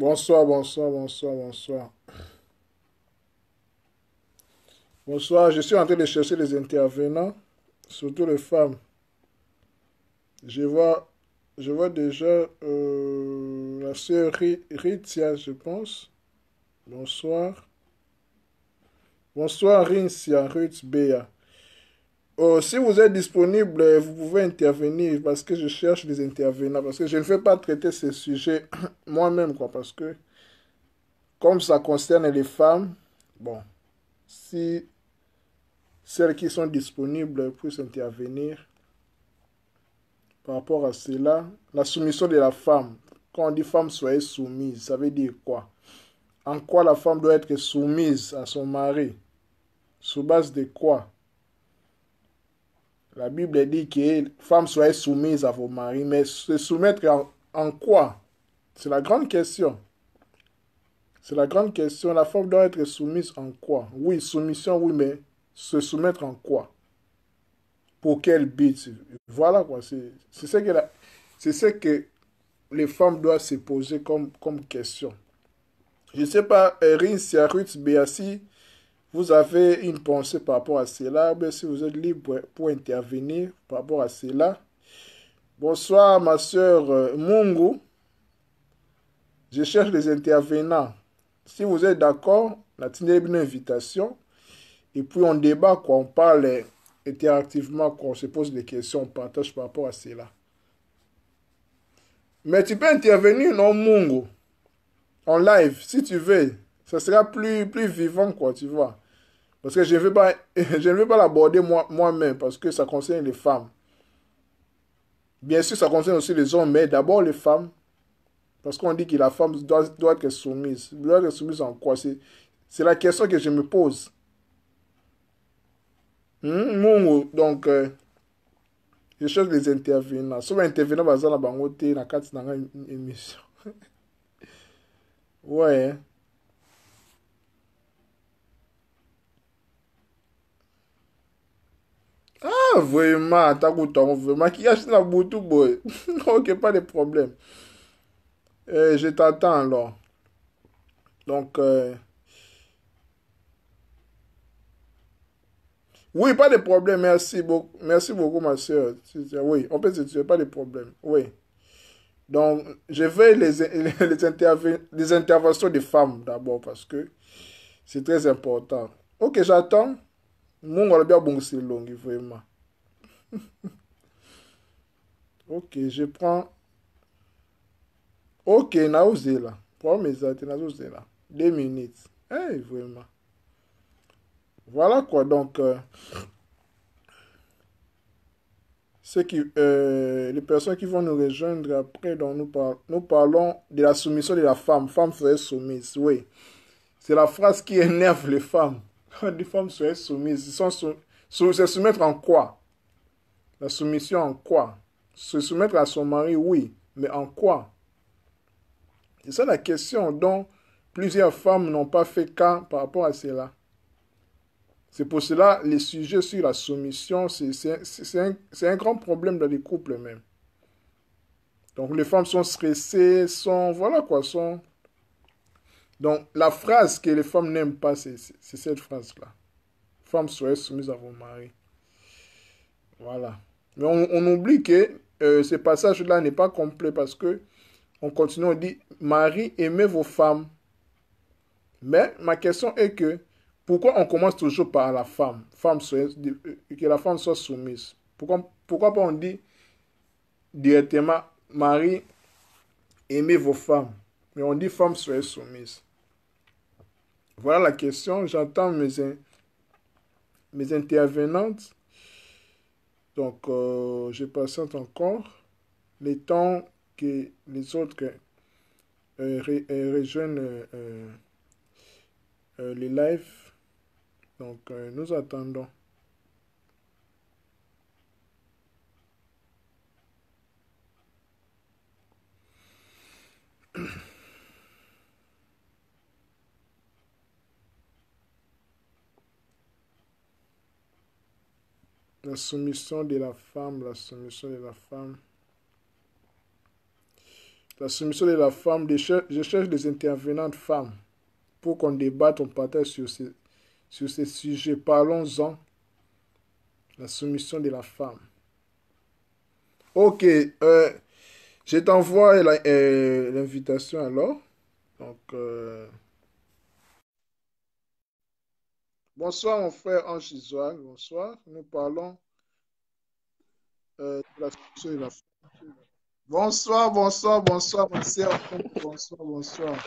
Bonsoir, bonsoir, bonsoir, bonsoir. Bonsoir, je suis en train de chercher les intervenants, surtout les femmes. Je vois, je vois déjà la sœur Ritia, je pense. Bonsoir. Bonsoir, Rincia, Ruth Bea. Oh, si vous êtes disponible, vous pouvez intervenir parce que je cherche des intervenants. Parce que je ne vais pas traiter ces sujets moi-même, quoi. Parce que comme ça concerne les femmes, bon, si celles qui sont disponibles puissent intervenir par rapport à cela. La soumission de la femme. Quand on dit femme soyez soumise, ça veut dire quoi? En quoi la femme doit être soumise à son mari? Sur base de quoi? La Bible dit que femme soyez soumise à vos maris, mais se soumettre en quoi? C'est la grande question. C'est la grande question. La femme doit être soumise en quoi? Oui, soumission, oui, mais se soumettre en quoi? Pour quel but? Voilà quoi. C'est ce que les femmes doivent se poser comme question. Je ne sais pas, Erin, Ruth, Béassi, vous avez une pensée par rapport à cela, ou bien si vous êtes libre pour intervenir par rapport à cela. Bonsoir, ma soeur Mungu. Je cherche les intervenants. Si vous êtes d'accord, on a une invitation. Et puis on débat, quoi. On parle interactivement, quoi. On se pose des questions, on partage par rapport à cela. Mais tu peux intervenir, non, Mungu, en live, si tu veux. Ça sera plus vivant, quoi, tu vois. Parce que je ne veux pas, je ne veux pas l'aborder moi-même, parce que ça concerne les femmes. Bien sûr, ça concerne aussi les hommes, mais d'abord les femmes. Parce qu'on dit que la femme doit être soumise. Doit être soumise en quoi? C'est la question que je me pose. Donc, je cherche les intervenants. Si les intervenants vont dans la bangote, dans une émission. Ouais. Hein. Ah, vraiment, t'as goûté, vraiment. Qui a la boutou, boy. Ok, pas de problème. Je t'attends alors. Donc, oui, pas de problème. Merci beaucoup, ma soeur. Oui, on peut se tuer, pas de problème. Oui. Donc, je vais les interventions des femmes d'abord parce que c'est très important. Ok, j'attends. Mon on bien bon, c'est long, vraiment. Ok, je prends. Ok, nausée là. Prends mes nausée là. 2 minutes. Hey, vraiment. Voilà quoi, donc, les personnes qui vont nous rejoindre après, donc nous parlons de la soumission de la femme. Femme serait soumise, oui. C'est la phrase qui énerve les femmes. Quand les femmes seraient soumises, se soumettre en quoi? La soumission en quoi? Se soumettre à son mari, oui, mais en quoi? C'est ça la question dont plusieurs femmes n'ont pas fait cas par rapport à cela. C'est pour cela les sujets sur la soumission, c'est un grand problème dans les couples même. Donc les femmes sont stressées, voilà quoi, Donc la phrase que les femmes n'aiment pas, c'est cette phrase-là. Femmes, soyez soumises à vos maris. Voilà. Mais on oublie que ce passage-là n'est pas complet parce que on continue, on dit, Marie, aimez vos femmes. Mais ma question est que, pourquoi on commence toujours par la femme, que la femme soit soumise? Pourquoi pas on dit directement, Marie, aimez vos femmes. Mais on dit, femme, soyez soumise. Voilà la question. J'entends mes intervenantes. Donc, je patiente encore. Le temps que les autres rejoignent les lives. Donc, nous attendons. La soumission de la femme, la soumission de la femme. La soumission de la femme, je cherche des intervenantes femmes pour qu'on débatte, on partage sur ces sujets. Parlons-en. La soumission de la femme. Ok, je t'envoie l'invitation alors. Donc, bonsoir mon frère Ange Isoire, bonsoir. Nous parlons de la soumission de la femme. Bonsoir, bonsoir, bonsoir, ma sœur. Bonsoir, bonsoir.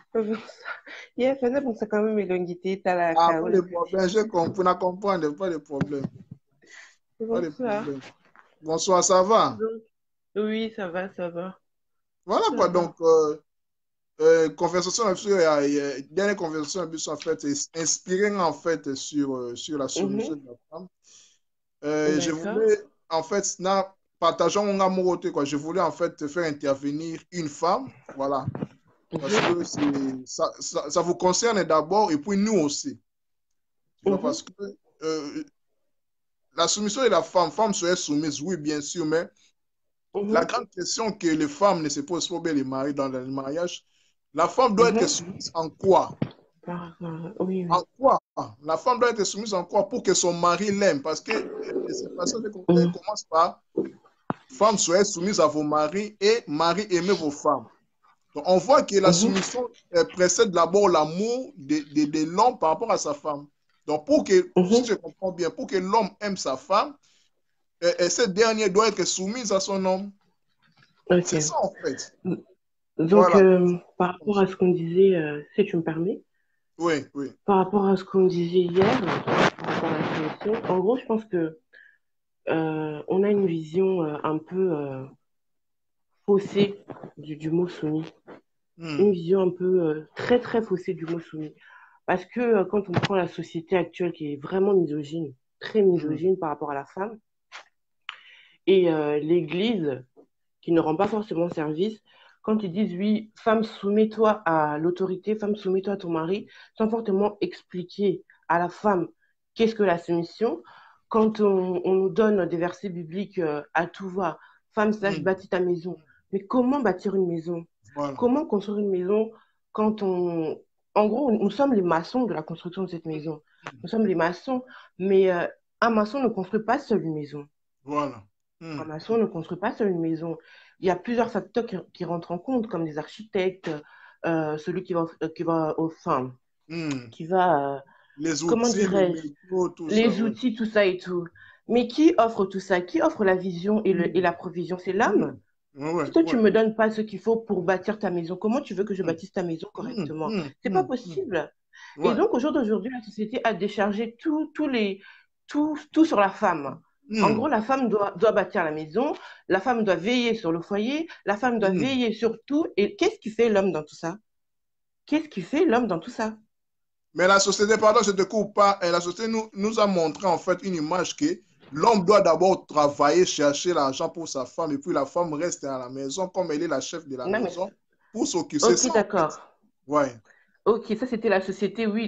Yeah, faisait pour ça quand même elongité à la Ah, pas de Kaola. problème, j'ai compris, on a compris, pas de problème, pas de Bonsoir. problème. Bonsoir, ça va? Donc, oui, ça va, ça va. Voilà Ça quoi, va. donc, conversation, dernière conversation, en fait, est inspirée en fait sur la soumission Mhm. de la femme. Je D'accord. voulais, en fait, partageant mon amour, quoi, je voulais en fait te faire intervenir une femme, voilà, parce Mhm. que ça vous concerne d'abord et puis nous aussi, tu vois, Mhm. parce que euh, la soumission de la femme serait soumise, oui, bien sûr, mais la Mhm. grande question que les femmes ne se posent pas bien les maris dans le mariage, la femme doit être Mhm. soumise en quoi? Oui, En oui. quoi? La femme doit être soumise en quoi pour que son mari l'aime? Parce que cette façon Mhm. commence par femmes, soyez soumises à vos maris et mari, aimez vos femmes. Donc, on voit que la Mhm. soumission précède d'abord l'amour de l'homme par rapport à sa femme. Donc, pour que, si Mhm. je comprends bien, pour que l'homme aime sa femme, cette dernière doit être soumise à son homme. C'est Ok. ça, en fait. Donc, Voilà. par rapport à ce qu'on disait, si tu me permets, Oui, oui. par rapport à ce qu'on disait hier, par rapport à la soumission, en gros, je pense que on a une vision un peu faussée du mot soumis. Une Hmm, vision un peu très, très faussée du mot soumis. Parce que quand on prend la société actuelle qui est vraiment misogyne, très hmm, misogyne par rapport à la femme, et l'Église qui ne rend pas forcément service, quand ils disent oui, femme, soumets-toi à l'autorité, femme, soumets-toi à ton mari, sans fortement expliquer à la femme qu'est-ce que la soumission, quand on nous donne des versets bibliques à tout va, femme, sache, hmm. bâtis ta maison. Mais comment bâtir une maison? Voilà. Comment construire une maison quand on... En gros, nous sommes les maçons de la construction de cette maison. Nous sommes les maçons, mais un maçon ne construit pas seul une maison. Voilà. Un Hmm, maçon ne construit pas seul une maison. Il y a plusieurs facteurs qui rentrent en compte, comme les architectes, celui enfin, hmm. qui va, Les comment outils, le dirais-je, métro, tout ça, les oui. outils, tout ça et tout. Mais qui offre tout ça? Qui offre la vision et Hmm, la provision? C'est hmm. l'homme. Ouais, ouais, Si toi, tu ouais. ne me donnes pas ce qu'il faut pour bâtir ta maison, comment tu veux que je Hmm, bâtisse ta maison hmm, correctement? hmm, C'est pas hmm, hmm. possible. Et Ouais. donc, au jour d'aujourd'hui, la société a déchargé tout sur la femme. En Hmm, gros, la femme doit bâtir la maison, la femme doit veiller sur le foyer, la femme doit hmm. veiller sur tout. Et qu'est-ce qui fait l'homme dans tout ça? Qu'est-ce qui fait l'homme dans tout ça? Mais la société, pardon, je ne te coupe pas, et la société nous a montré en fait une image que l'homme doit d'abord travailler, chercher l'argent pour sa femme, et puis la femme reste à la maison comme elle est la chef de la Non, mais... maison pour s'occuper. C'est Ok, ça en fait. d'accord. Ouais. Ok, ça c'était la société, oui,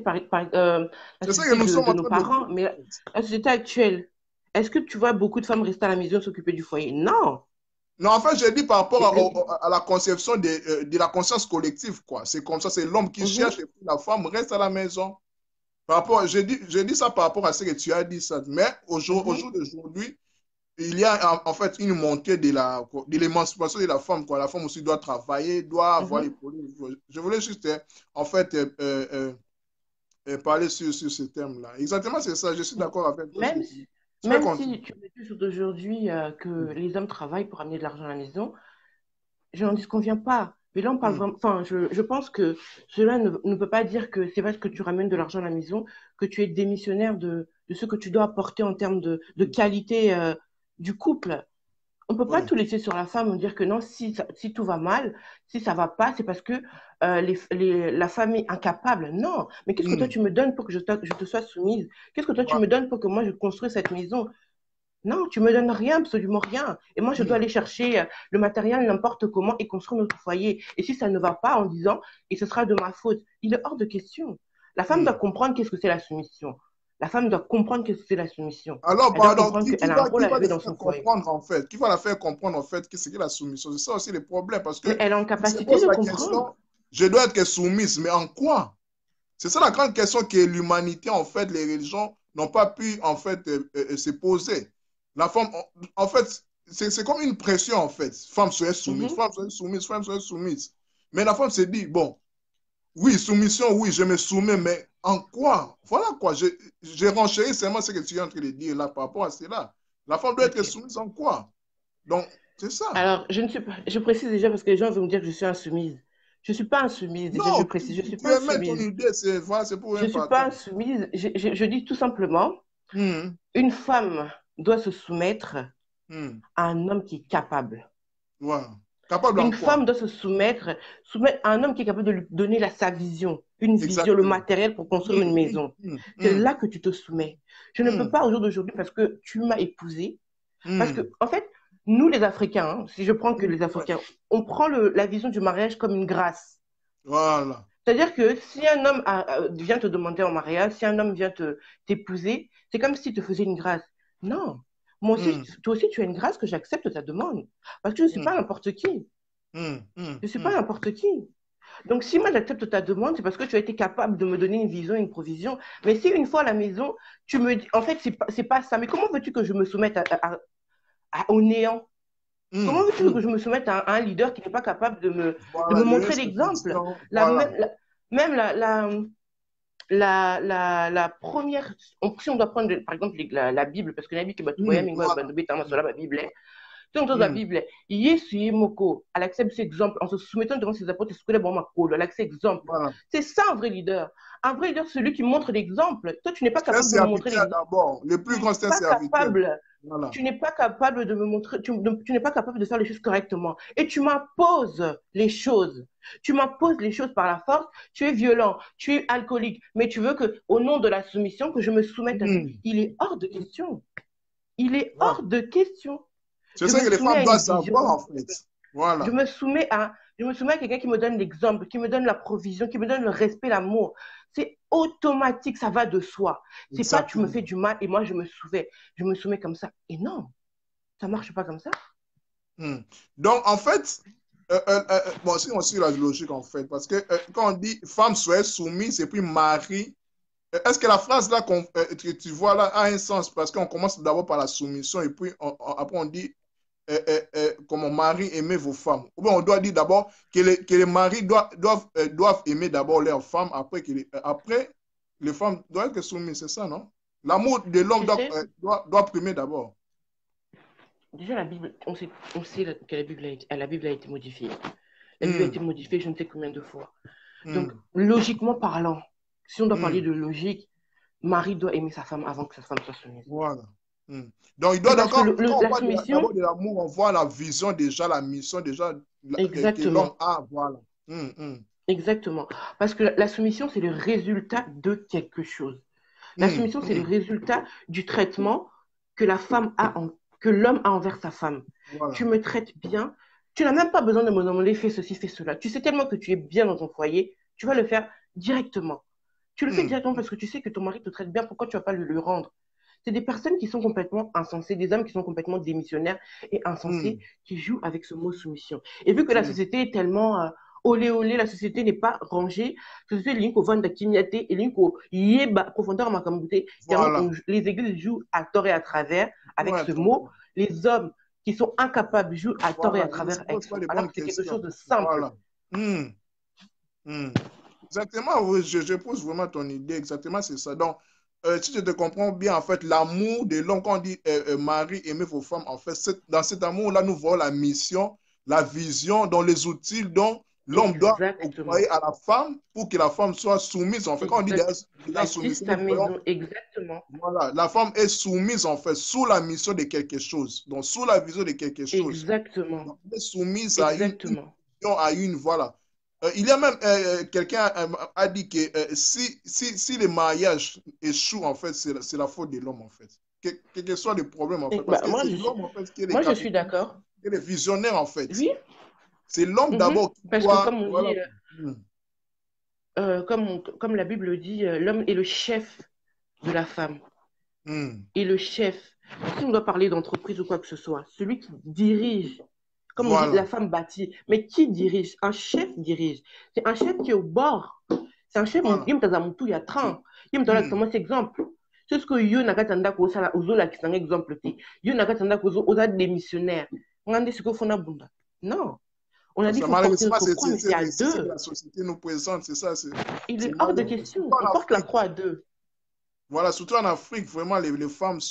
la C'est ça que société nous sommes de en nos train de dire. parents, mais la société actuelle, est-ce que tu vois beaucoup de femmes rester à la maison s'occuper du foyer? Non. Non, en fait, j'ai dit par rapport Les- à la conception de la conscience collective, quoi. C'est comme ça, c'est l'homme qui cherche Mhm, et puis la femme reste à la maison. Par rapport, j'ai dit ça par rapport à ce que tu as dit ça. Mais au mhm, jour d'aujourd'hui, il y a en fait une montée de l'émancipation de la femme, quoi. La femme aussi doit travailler, doit avoir les mhm. produits. Je voulais juste, en fait, parler sur ce thème-là. Exactement, c'est ça. Je suis d'accord avec toi. Même Je si, vais même continuer. si tu me dis aujourd'hui que les hommes travaillent pour amener de l'argent à la maison, je n'en disconviens pas. Mais là, on parle Hmm, vraiment. Enfin, je pense que cela ne peut pas dire que c'est parce que tu ramènes de l'argent à la maison que tu es démissionnaire de ce que tu dois apporter en termes de hmm. qualité du couple. On peut pas Oui. tout laisser sur la femme, dire que non, si tout va mal, si ça va pas, c'est parce que la femme est incapable. Non, mais qu'est-ce que toi Hmm. tu me donnes pour que je te sois soumise? Qu'est-ce que toi tu Voilà. me donnes pour que moi je construise cette maison? Non, tu me donnes rien, absolument rien. Et moi, je dois Hmm. aller chercher le matériel n'importe comment et construire notre foyer. Et si ça ne va pas en disant, et ce sera de ma faute, il est hors de question. La femme doit Hmm. comprendre qu'est-ce que c'est la soumission. La femme doit comprendre que c'est la soumission. Alors, Elle doit pardon, comprendre qu'elle a un rôle qui à va le jouer dans faire son foyer. comprendre en fait? Qui va la faire comprendre en fait que c'est que la soumission? C'est ça aussi le problème parce que Mais elle est en il se capacité pose de la comprendre. question, je dois être soumise, mais en quoi? C'est ça la grande question que l'humanité, en fait, les religions n'ont pas pu en fait se poser. La femme, en fait, c'est comme une pression en fait. Femme soit soumise, Mhm. femme soit soumise, femme soit soumise. Mais la femme se dit, bon, oui, soumission, oui, je me soumets, mais en quoi? Voilà quoi. Je renchéris seulement ce que tu es en train de dire là par rapport à cela. La femme doit être Ok. soumise en quoi? Donc, c'est ça. Alors, je ne suis pas. Je précise déjà parce que les gens vont me dire que je suis insoumise. Je ne suis pas insoumise. Déjà, je Non, précise, je ne suis tu pas émets ton insoumise. idée, c'est voilà, c'est pour Je un ne suis pas partant. insoumise. Je dis tout simplement, Hum, une femme doit se soumettre hum, à un homme qui est capable. voilà. Capable en Une quoi? femme doit se soumettre à un homme qui est capable de lui donner sa vision, une vision, le Exactement. matériel pour construire une maison. C'est Hum, là que tu te soumets. Je ne peux hum, pas au jour d'aujourd'hui parce que tu m'as épousée. Parce que, hum. en fait, nous les Africains, hein, si je prends que les Ouais. Africains, on prend la vision du mariage comme une grâce. Voilà. C'est-à-dire que si un homme vient te demander en mariage, si un homme vient t'épouser, c'est comme s'il te faisait une grâce. Non. Moi aussi, Hum, toi aussi, tu as une grâce que j'accepte ta demande. Parce que je ne suis pas hum, n'importe qui. Je ne suis pas hum. n'importe qui. Donc, si moi j'accepte ta demande, c'est parce que tu as été capable de me donner une vision, une provision. Mais si une fois à la maison, tu me dis, en fait, c'est pas ça. Mais comment veux-tu que je me soumette au néant? Comment veux-tu que Hum. je me soumette à un leader qui n'est pas capable de Voilà, me donner montrer sa l'exemple? vision. La, Voilà. même la, même la première, si on doit prendre par exemple la Bible, parce que la Bible, Voilà. la Bible, si on la Hum, Bible, Yesu Moko, elle accepte cet exemple en se soumettant devant ses apôtres, elle accepte exemple. voilà. C'est ça un vrai leader. Un vrai leader, c'est celui qui montre l'exemple. Toi, tu n'es pas C'est un capable de me montrer serviteur l'exemple. d'abord. Le Tu plus n'es grand, c'est un pas serviteur. capable Voilà. tu n'es pas capable de me montrer, tu n'es pas capable de faire les choses correctement. Et tu m'imposes les choses. Tu m'imposes les choses par la force. Tu es violent, tu es alcoolique, mais tu veux que, au nom de la soumission, que je me soumette à toi. Hum, Il est hors de question. Il est voilà. hors de question. C'est Je ça me que les soumets femmes à doivent une vision. savoir, en fait. Je Voilà. me soumets à, je me soumets à quelqu'un qui me donne l'exemple, qui me donne la provision, qui me donne le respect, l'amour. C'est automatique, ça va de soi. C'est pas tu me fais Exactement. du mal et moi je me soumets comme ça. Et non, ça marche pas comme ça. Hum. Donc, en fait, bon, c'est aussi la logique, en fait, parce que quand on dit femme soit soumise et puis mari, est-ce que la phrase là que tu vois là a un sens? Parce qu'on commence d'abord par la soumission et puis après on dit comment mari aimez vos femmes. Ou bien on doit dire d'abord que les maris doivent aimer d'abord leurs femmes, après les femmes doivent être soumises, c'est ça, non? L'amour de l'homme Tu sais, doit primer d'abord. déjà la Bible, on sait que la Bible a été modifiée. La Bible a été Hum, modifiée je ne sais combien de fois. Donc, hum, logiquement parlant, si on doit parler hum. de logique, Marie doit aimer sa femme avant que sa femme soit soumise. Voilà. Donc, C'est parce que quand on la parle soumission, d'abord de l'amour, on voit la vision déjà, la mission déjà que l'homme exactement, a. Voilà. Hum. exactement. Parce que la soumission, c'est le résultat de quelque chose. La Hum, soumission, c'est le hum. résultat du traitement que que l'homme a envers sa femme. Tu Voilà. me traites bien. Tu n'as même pas besoin de me demander fais ceci, fais cela. Tu sais tellement que tu es bien dans ton foyer, tu vas le faire directement. Tu le fais Hum, directement parce que tu sais que ton mari te traite bien. Pourquoi tu vas pas le rendre? C'est des personnes qui sont complètement insensées, des hommes qui sont complètement démissionnaires et insensés hum. qui jouent avec ce mot soumission. Et vu que la Hum. société est tellement olé olé, la société n'est pas rangée, la société est linkée au vent d'actimité et linkée au yéba, profondeur makambouté, tellement Voilà. les églises jouent à tort et à travers avec Ouais, ce très mot. bien. Les hommes qui sont incapables jouent à tort et à Voilà. Il ne se travers avec pose ce pas mot. de Alors bonnes que c'est quelque chose questions. de simple. Voilà. Hum, hum. Exactement, oui, je pose vraiment ton idée. Exactement, c'est ça. Donc, si je te comprends bien, en fait, l'amour de l'homme, quand on dit mari, aimez vos femmes, en fait, dans cet amour-là, nous voyons la mission, la vision, dans les outils dont l'homme doit octroyer Exactement. à la femme pour que la femme soit soumise. En fait, quand on dit Exact. déjà Bâtisse soumission, ta nous voyons, maison. Exactement. voilà, la femme est soumise, en fait, sous la mission de quelque chose, donc sous la vision de quelque chose. Exactement. Donc, elle est soumise à une Exactement. vision, à une, voilà. Il y a même quelqu'un a dit que si le mariage échoue, en fait, c'est la faute de l'homme, en fait. Quel que soit le problème, en fait. Parce Bah, que c'est l'homme, en fait, qui est le moi, je suis capitaine, d'accord. qui est le visionnaire, en fait. Oui. C'est l'homme Mhm. d'abord qui Parce que doit. comme on Voilà. dit, comme la Bible dit, l'homme est le chef de la femme. Hmm. Et le chef, si on doit parler d'entreprise ou quoi que ce soit, celui qui dirige, comme on dit, la Voilà. femme bâtit, mais qui dirige? Un chef dirige. C'est un chef qui est au bord. C'est un chef, Voilà. il me il y a 30. Il me donne Hmm. comment exemple. C'est ce que yo nakatanda ko sala ozo la kisanga exemple te. Yo nakatanda ko ozo démissionnaire. On a dit ce qu'il faut na bunda. Non. On a dit qu'il faut porter Malheureusement, notre croix, mais c'est à c'est ce que deux. la société nous présente, c'est ça. Il C'est est hors de malheureux. Surtout question. On en porte la Afrique. croix à deux. Voilà, surtout en Afrique, vraiment, les femmes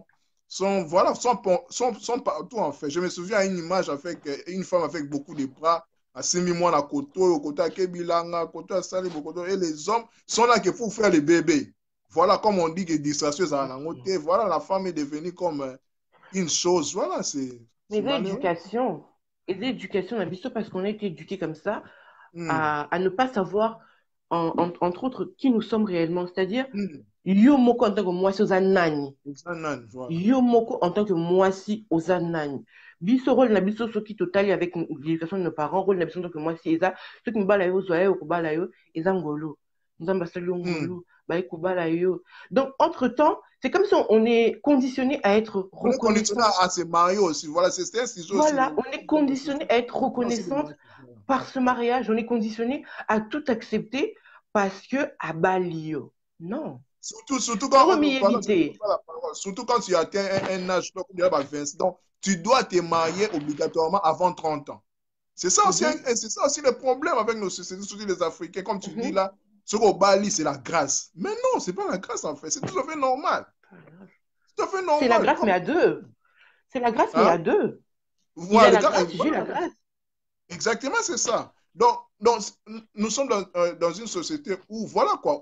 voilà, sont partout, en fait. Je me souviens à une image avec une femme avec beaucoup de bras, à Simi-Moine, à Koto, au côté à Kebilanga, côté à Sali, et les hommes sont là que pour faire les bébés. Voilà, comme on dit que distraction à Nangote, voilà, la femme est devenue comme une chose. Voilà, Mais c'est malheureux. les éducations, on a visto parce qu'on a été éduqués comme ça, Hmm. à ne pas savoir, entre autres, qui nous sommes réellement. C'est-à-dire, Hmm. yo moko en tant que moi, c'est aux nani. Voilà. Yo moko en tant que moi, si aux nani. Biso rôle na biso soki totali avec l'éducation de nos parents, rôle na biso en tant que moi, si eza, ceux qui me balaye yo, zoye au kubala yo, eza ngolo. Nous avons basali yo Hmm. ngolo, baye kubala yo. Donc, entre-temps, c'est comme si on est conditionné à être On est conditionné reconnaissant. à se marier aussi. Voilà, c'est un sujet aussi. Voilà, on est conditionné à être Aussi de reconnaissante mariage. par ce mariage. On est conditionné à tout accepter parce que à Balio. Non. Surtout C'est quand, un pardon, je ne miérité. pas la parole, surtout quand tu atteins un âge, donc, on dirait, 20, donc tu dois te marier obligatoirement avant 30 ans. Mhm, C'est ça aussi le problème avec nos sociétés, surtout les Africains. Comme tu dis mhm. là, ce qu'on Bali, c'est la grâce. Mais non, c'est pas la grâce en fait. C'est tout à fait normal. Tout à fait C'est la normal. grâce, mais à deux. C'est la grâce, mais Hein? à deux. Il Voilà, a la grâce, j'ai la voilà. grâce. Exactement, c'est ça. Donc, nous sommes dans une société où, voilà quoi,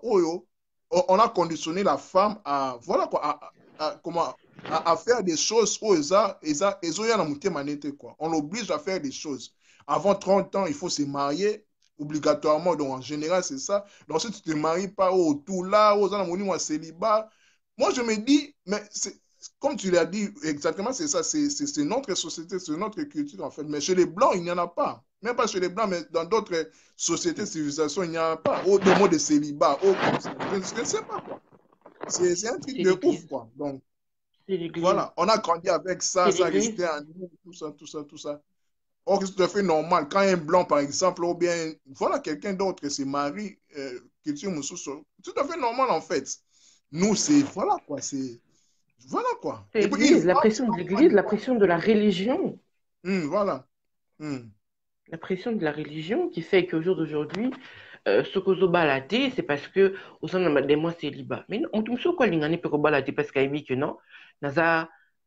on a conditionné la femme à, voilà quoi, comment, à faire des choses où quoi. On l'oblige à faire des choses. Avant 30 ans, il faut se marier obligatoirement. Donc, en général, c'est ça. Donc, si tu ne te maries pas au tout là, aux amours, célibat, moi, je me dis, mais c'est comme tu l'as dit, exactement, c'est ça, c'est notre société, c'est notre culture en fait. Mais chez les Blancs, il n'y en a pas. Même pas chez les Blancs, mais dans d'autres sociétés, civilisations, il n'y en a pas. Au mot de célibat, comme ça. Je ne sais pas quoi. C'est un truc C'est de ouf, l'église. quoi. Donc, C'est l'église. voilà, on a grandi avec ça, C'est ça l'église. restait en nous, tout ça, tout ça, tout ça. Or, c'est tout à fait normal. Quand un blanc, par exemple, ou bien, voilà, quelqu'un d'autre se marie, culture mususo, tout à fait normal, en fait. Nous, c'est, voilà, quoi, c'est, voilà, quoi. C'est Et puis, une l'église. La femme, c'est pression de pas l'église, la quoi. pression de la religion. Voilà. Hmm. La pression de la religion qui fait qu'au jour d'aujourd'hui, ce que zo balade, c'est parce que au sein des mois célibat. Mais non, on tombe sur quoi l'ingani peut balade parce qu'il dit que non. Naza,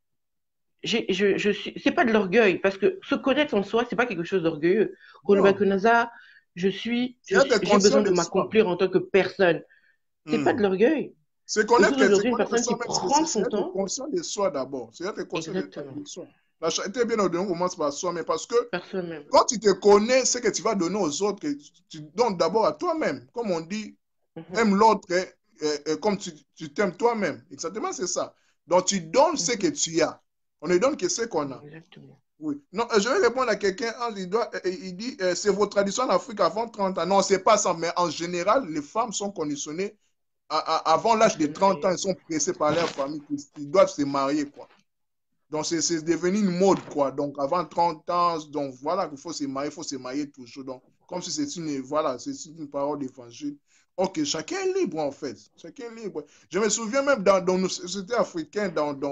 je suis, c'est pas de l'orgueil parce que se connaître en soi, c'est pas quelque chose d'orgueilleux. Que Non. Naza, C'est être j'ai conscient besoin de de soi. m'accomplir en tant que personne. C'est pas de Hmm. l'orgueil. Au jour C'est d'aujourd'hui, une connaître personne qui soi-même, prend c'est son être temps, conscient de soi d'abord. C'est être conscient exactement, de soi. La charité, bien au on commence par soi, mais parce que personne même. quand tu te connais, ce que tu vas donner aux autres, que tu donnes d'abord à toi-même. Comme on dit, Mhm, aime l'autre comme tu t'aimes toi-même. Exactement, c'est ça. Donc, tu donnes ce que mhm, tu as. On ne donne que ce qu'on a. exactement. Oui. Non, je vais répondre à quelqu'un. Il dit, c'est vos traditions en Afrique avant 30 ans. Non, c'est pas ça. Mais en général, les femmes sont conditionnées avant À l'âge se de 30 ans. marier. Elles sont pressées par leur famille. Ils doivent se marier, quoi. Donc, c'est devenu une mode, quoi. Donc, avant 30 ans, donc voilà qu'il faut se marier toujours. Donc, comme si c'est une, voilà, c'est une parole d'évangile. Ok, chacun est libre, en fait. Chacun est libre. Je me souviens même dans nos sociétés africaines,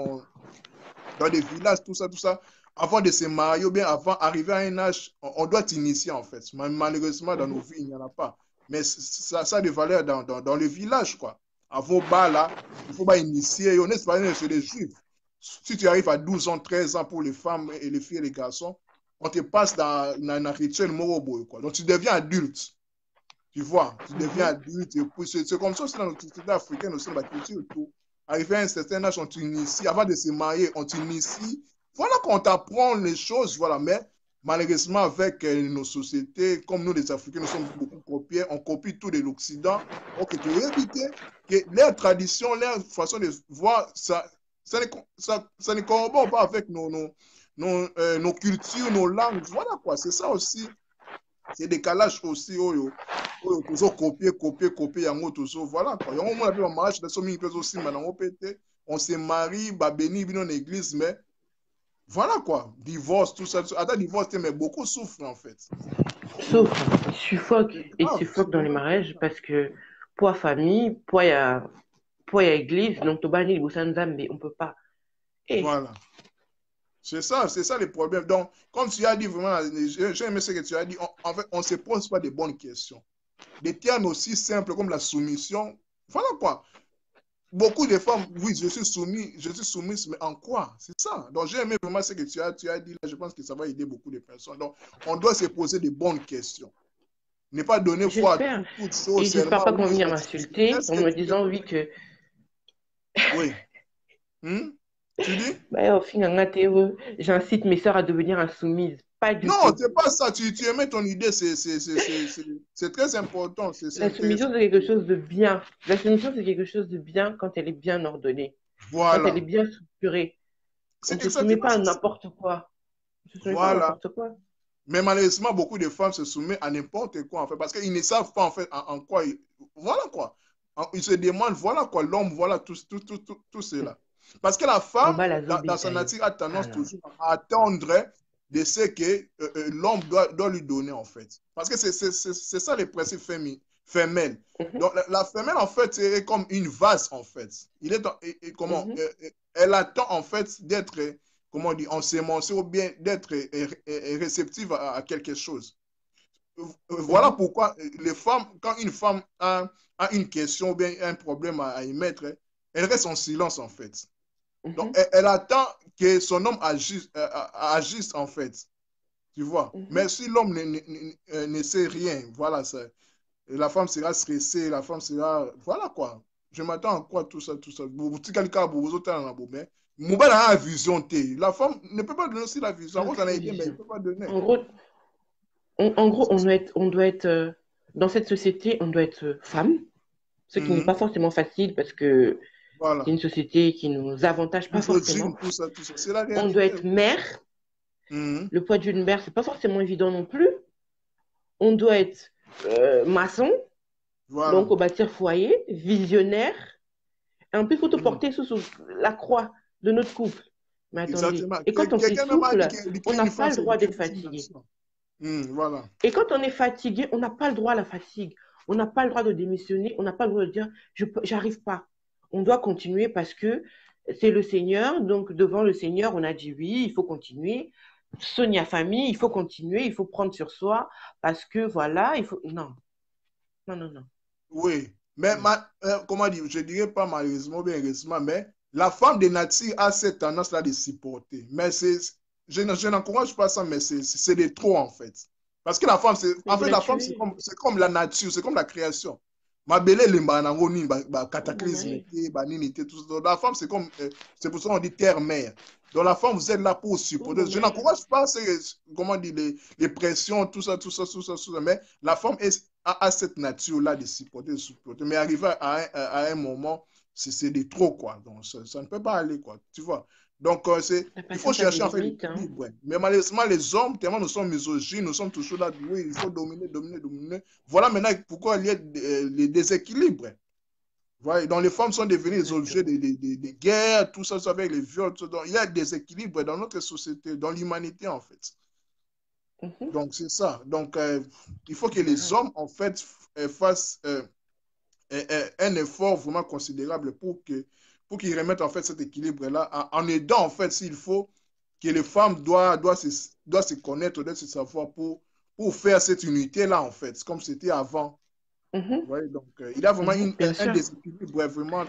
dans des villages, tout ça, avant de se marier ou bien avant d'arriver à un âge, on doit t'initier, en fait. Malheureusement, dans nos Mhm, vies, il n'y en a pas. Mais ça a des valeurs dans le village, quoi. Avant bas, là, il faut pas initier. On est pas chez les juifs. Si tu arrives à 12 ans, 13 ans pour les femmes et les filles et les garçons, on te passe dans un rituel morobo, quoi. Donc, tu deviens adulte. Tu vois, tu deviens mhm. adulte. Et puis, c'est comme ça aussi dans notre société africaine, aussi dans la culture et tout. Arrivé à un certain âge, on t'initie. Avant de se marier, on t'initie. Voilà qu'on t'apprend les choses, voilà. Mais malheureusement, avec nos sociétés, comme nous, les Africains, nous sommes beaucoup copiés. On copie tout de l'Occident. Ok, tu veux éviter que leurs traditions, leur façon de voir, ça ne corrobore pas avec nos cultures, nos langues. Voilà quoi, c'est ça aussi C'est décalage aussi, toujours copier, yango, toujours, voilà, quoi. Yango, on a vu en mariage, aussi, maintenant, on se marie, bah, béni, bien en église, mais voilà, quoi. Divorce, tout ça, attends, divorce, mais beaucoup souffrent, en fait. Souffre, suffoque C'est et grave, c'est suffoque dans les vraiment mariages grave. parce que pour la famille, pour y a église, donc to bani mais on peut pas. Et Voilà. C'est ça le problème. Donc, comme tu as dit vraiment, j'ai aimé ce que tu as dit, en fait, on ne se pose pas de bonnes questions. Des termes aussi simples comme la soumission, voilà quoi. Beaucoup de femmes, oui, je suis soumise, mais en quoi? C'est ça. Donc, j'ai aimé vraiment ce que tu as dit là. Je pense que ça va aider beaucoup de personnes. Donc, on doit se poser de bonnes questions. Ne pas donner foi à j'espère. toute Et chose j'espère seulement. pas qu'on va Oui, venir m'insulter est-ce en que me tu peux... disant oui que Oui. Tu dis? bah, au final, j'incite mes sœurs à devenir insoumises. Pas du Non, tout. c'est pas ça. Tu émets ton idée, c'est très important, c'est La soumission, intéressant. c'est quelque chose de bien. La soumission, c'est quelque chose de bien quand elle est bien ordonnée, quand elle est Voilà. bien structurée. On ne C'est se soumet exactement pas à ça. n'importe quoi. On ne se soumet pas à Voilà. n'importe quoi. Mais malheureusement, beaucoup de femmes se soumettent à n'importe quoi, en fait, parce qu'ils ne savent pas, en fait, en quoi. Voilà quoi. Ils se demandent, voilà quoi, l'homme, voilà tout cela. Parce que la En femme, bas, la dans zombie, sa d'ailleurs. nature, a Ah tendance non. toujours à attendre de ce que l'homme doit lui donner, en fait. Parce que c'est ça le principe femelle. Mhm, Donc, la femelle, en fait, est comme une vase, en fait. Comment, mhm, elle attend, en fait, d'être comment on dit, ensemencé ou bien d'être réceptive à quelque chose. Voilà mhm, pourquoi les femmes, quand une femme a une question ou bien un problème à émettre, elle reste en silence en fait. Donc, mhm, elle attend que son homme agisse en fait. Tu vois. mhm. Mais si l'homme ne sait rien, voilà, ça, la femme sera stressée, la femme sera. Voilà quoi. Je m'attends à quoi tout ça, tout ça. Si quelqu'un a besoin de Mouba a la vision T. La femme ne peut pas donner aussi la vision. Une Avant, ça a autre aidé, mais elle ne vision. peut pas donner. En gros, on doit être dans cette société, on doit être femme, ce qui n'est pas Mhm. forcément facile parce que c'est Voilà. une société qui nous avantage pas forcément. Misogyne, tout ça. C'est la On doit réalité. être mère. Mhm. Le poids d'une mère, c'est pas forcément évident non plus. On doit être maçon, donc Voilà. au bâtir foyer, visionnaire. Et en plus, il faut te Mhm. porter sous la croix de notre couple. Mais attendez. Exactement. Et quand on Quelqu'un même a dit s'essouffle, on n'a qu'une pas femme, le c'est droit d'être une fatigué. nation. Voilà. Et quand on est fatigué, on n'a pas le droit à la fatigue. On n'a pas le droit de démissionner. On n'a pas le droit de dire, j'arrive pas. On doit continuer parce que c'est le Seigneur. Donc, devant le Seigneur, on a dit oui, il faut continuer. Sonia famille, il faut continuer, il faut prendre sur soi parce que voilà, il faut. Non, non, non, non. Oui, mais comment dire, je dirais pas malheureusement, bien heureusement, mais la femme de nature a cette tendance-là de supporter. Mais je n'encourage pas ça, mais c'est de trop en fait. Parce que la femme, Mais en vous fait, la la femme, tuez. c'est comme la nature, c'est comme la création. Ma belle, les banango, ni Oh, mon cataclysme, mari. nini, tout ça. La femme, c'est comme, c'est pour ça qu'on dit terre-mère. Donc la femme, vous êtes là pour Oh, supporter. mon Je mari. n'encourage pas comment dire, les pressions, tout ça, mais la femme a cette nature-là de supporter. Mais arriver à un moment, c'est de trop, quoi. Donc, ça ne peut pas aller, quoi. Tu vois. Donc, La il faut patience a des chercher en fait limites, hein. l'équilibre. Ouais. Mais malheureusement, les hommes, tellement nous sommes misogynes, nous sommes toujours là, oui, il faut dominer. Voilà maintenant pourquoi il y a les déséquilibres. Voilà. Donc, les femmes sont devenues les objets Exactement. de guerres, tout ça avec les viols. Tout ça. Donc, il y a des équilibres dans notre société, dans l'humanité, en fait. Mhm. Donc, c'est ça. Donc, il faut que C'est les malade. hommes, en fait, fassent un effort vraiment considérable pour qu'ils remettent, en fait, cet équilibre-là, en aidant, en fait, s'il faut, que les femmes doivent se connaître, doivent se savoir pour faire cette unité-là, en fait, comme c'était avant. Mhm. Vous voyez, donc, il y a vraiment Mhm. Bien un sûr. déséquilibre vraiment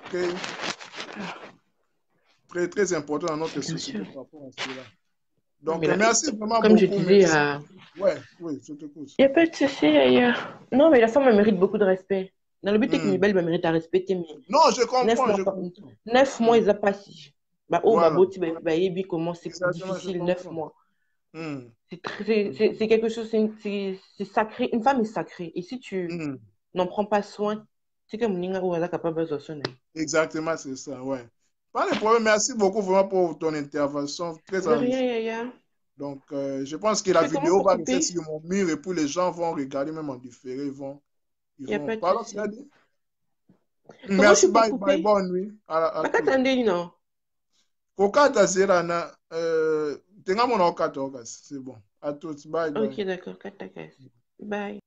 très important dans notre Bien société sûr. par rapport à cela. Non, Donc, mais là, merci vraiment comme je beaucoup. disais, Merci. Ouais, oui, je t'écoute. il n'y a pas de souci ailleurs. Non, mais la femme, elle mérite beaucoup de respect. Dans le but que Hmm. Mibel me mérite à respecter, mais Non, je 9 comprends, mois, je comprends. 9 mois, ils n'ont pas si. Bah, oh, bah, Voilà. boti, bah, et puis comment c'est Exactement, je difficile, 9 comprends. mois. Hmm. C'est quelque chose, c'est sacré. Une femme est sacrée. Et si tu Hmm. n'en prends pas soin, c'est comme une ou capable de sonner. Exactement, c'est ça, ouais. Pas de problème, merci beaucoup vraiment pour ton intervention, très De rien, enrichissante. Yaya. Donc, je pense que la Mais comment vidéo pour va rester couper? sur mon mur et puis les gens vont regarder même en différé. Ils Il n'y a vont... pas de Pardon, tu souci. as dit? Comment je Merci, suis pour bye, bye, couper? bonne nuit. À tout. Attendez, non. Kokata Zerana, tenga mon okata, c'est bon. À tous, bye, bye. Ok, d'accord. Katakas. Bye.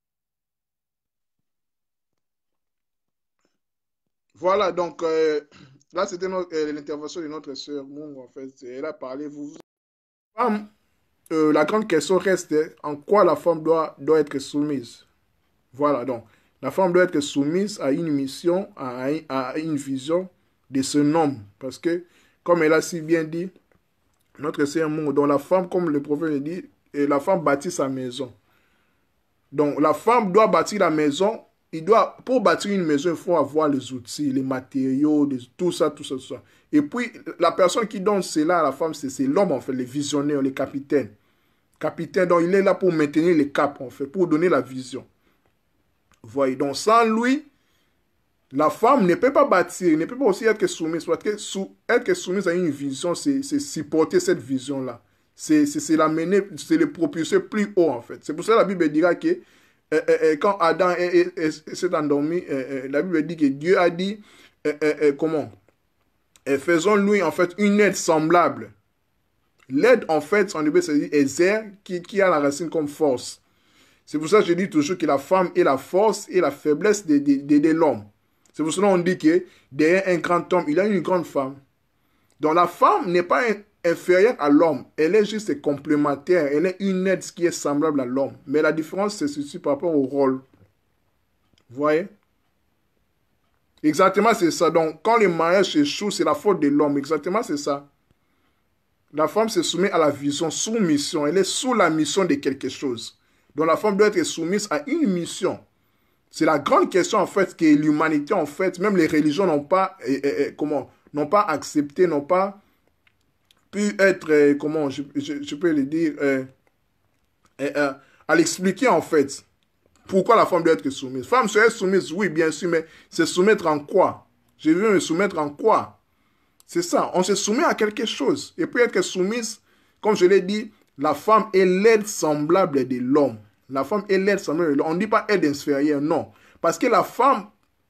Voilà, donc là, c'était l'intervention de notre sœur Mung, en fait. Elle a parlé. Femme, la grande question reste en quoi la femme doit être soumise. Voilà, donc la femme doit être soumise à une mission, à une vision de son homme. Parce que, comme elle a si bien dit, notre sœur Mung, donc la femme, comme le prophète le dit, la femme bâtit sa maison. Donc la femme doit bâtir la maison. Pour bâtir une maison, il faut avoir les outils, les matériaux, tout ça, tout ça, tout ça. Et puis, la personne qui donne cela à la femme, c'est l'homme, en fait, les visionnaires, les capitaines. Capitaine, donc il est là pour maintenir les caps, en fait, pour donner la vision. Vous voyez, donc sans lui, la femme ne peut pas bâtir, ne peut pas aussi être soumise. Parce que être soumise à une vision, c'est supporter cette vision-là. C'est l'amener, c'est le propulser plus haut, en fait. C'est pour ça que la Bible dira que quand Adam s'est endormi, la Bible dit que Dieu a dit, comment faisons-lui, en fait, une aide semblable. L'aide, en fait, en hébreu, c'est dit Ezer, qui a la racine comme force. C'est pour ça que je dis toujours que la femme est la force et la faiblesse de l'homme. C'est pour cela qu'on dit que derrière un grand homme, il y a une grande femme. Donc la femme n'est pas inférieure à l'homme. Elle est juste complémentaire. Elle est une aide qui est semblable à l'homme. Mais la différence, c'est ceci par rapport au rôle. Vous voyez? Exactement, c'est ça. Donc quand le mariage échoue, c'est la faute de l'homme. Exactement, c'est ça. La femme se soumet à la vision, sous mission. Elle est sous la mission de quelque chose. Donc la femme doit être soumise à une mission. C'est la grande question, en fait, que l'humanité, en fait, même les religions n'ont pas, n'ont pas accepté, n'ont pas pu être, comment je peux le dire, à l'expliquer, en fait. Pourquoi la femme doit être soumise? Femme serait soumise, oui, bien sûr, mais se soumettre en quoi? Je veux me soumettre en quoi? C'est ça, on se soumet à quelque chose. Et puis être soumise, comme je l'ai dit, la femme est l'aide semblable de l'homme. La femme est l'aide semblable de l'homme. On ne dit pas aide inférieure, non. Parce que la femme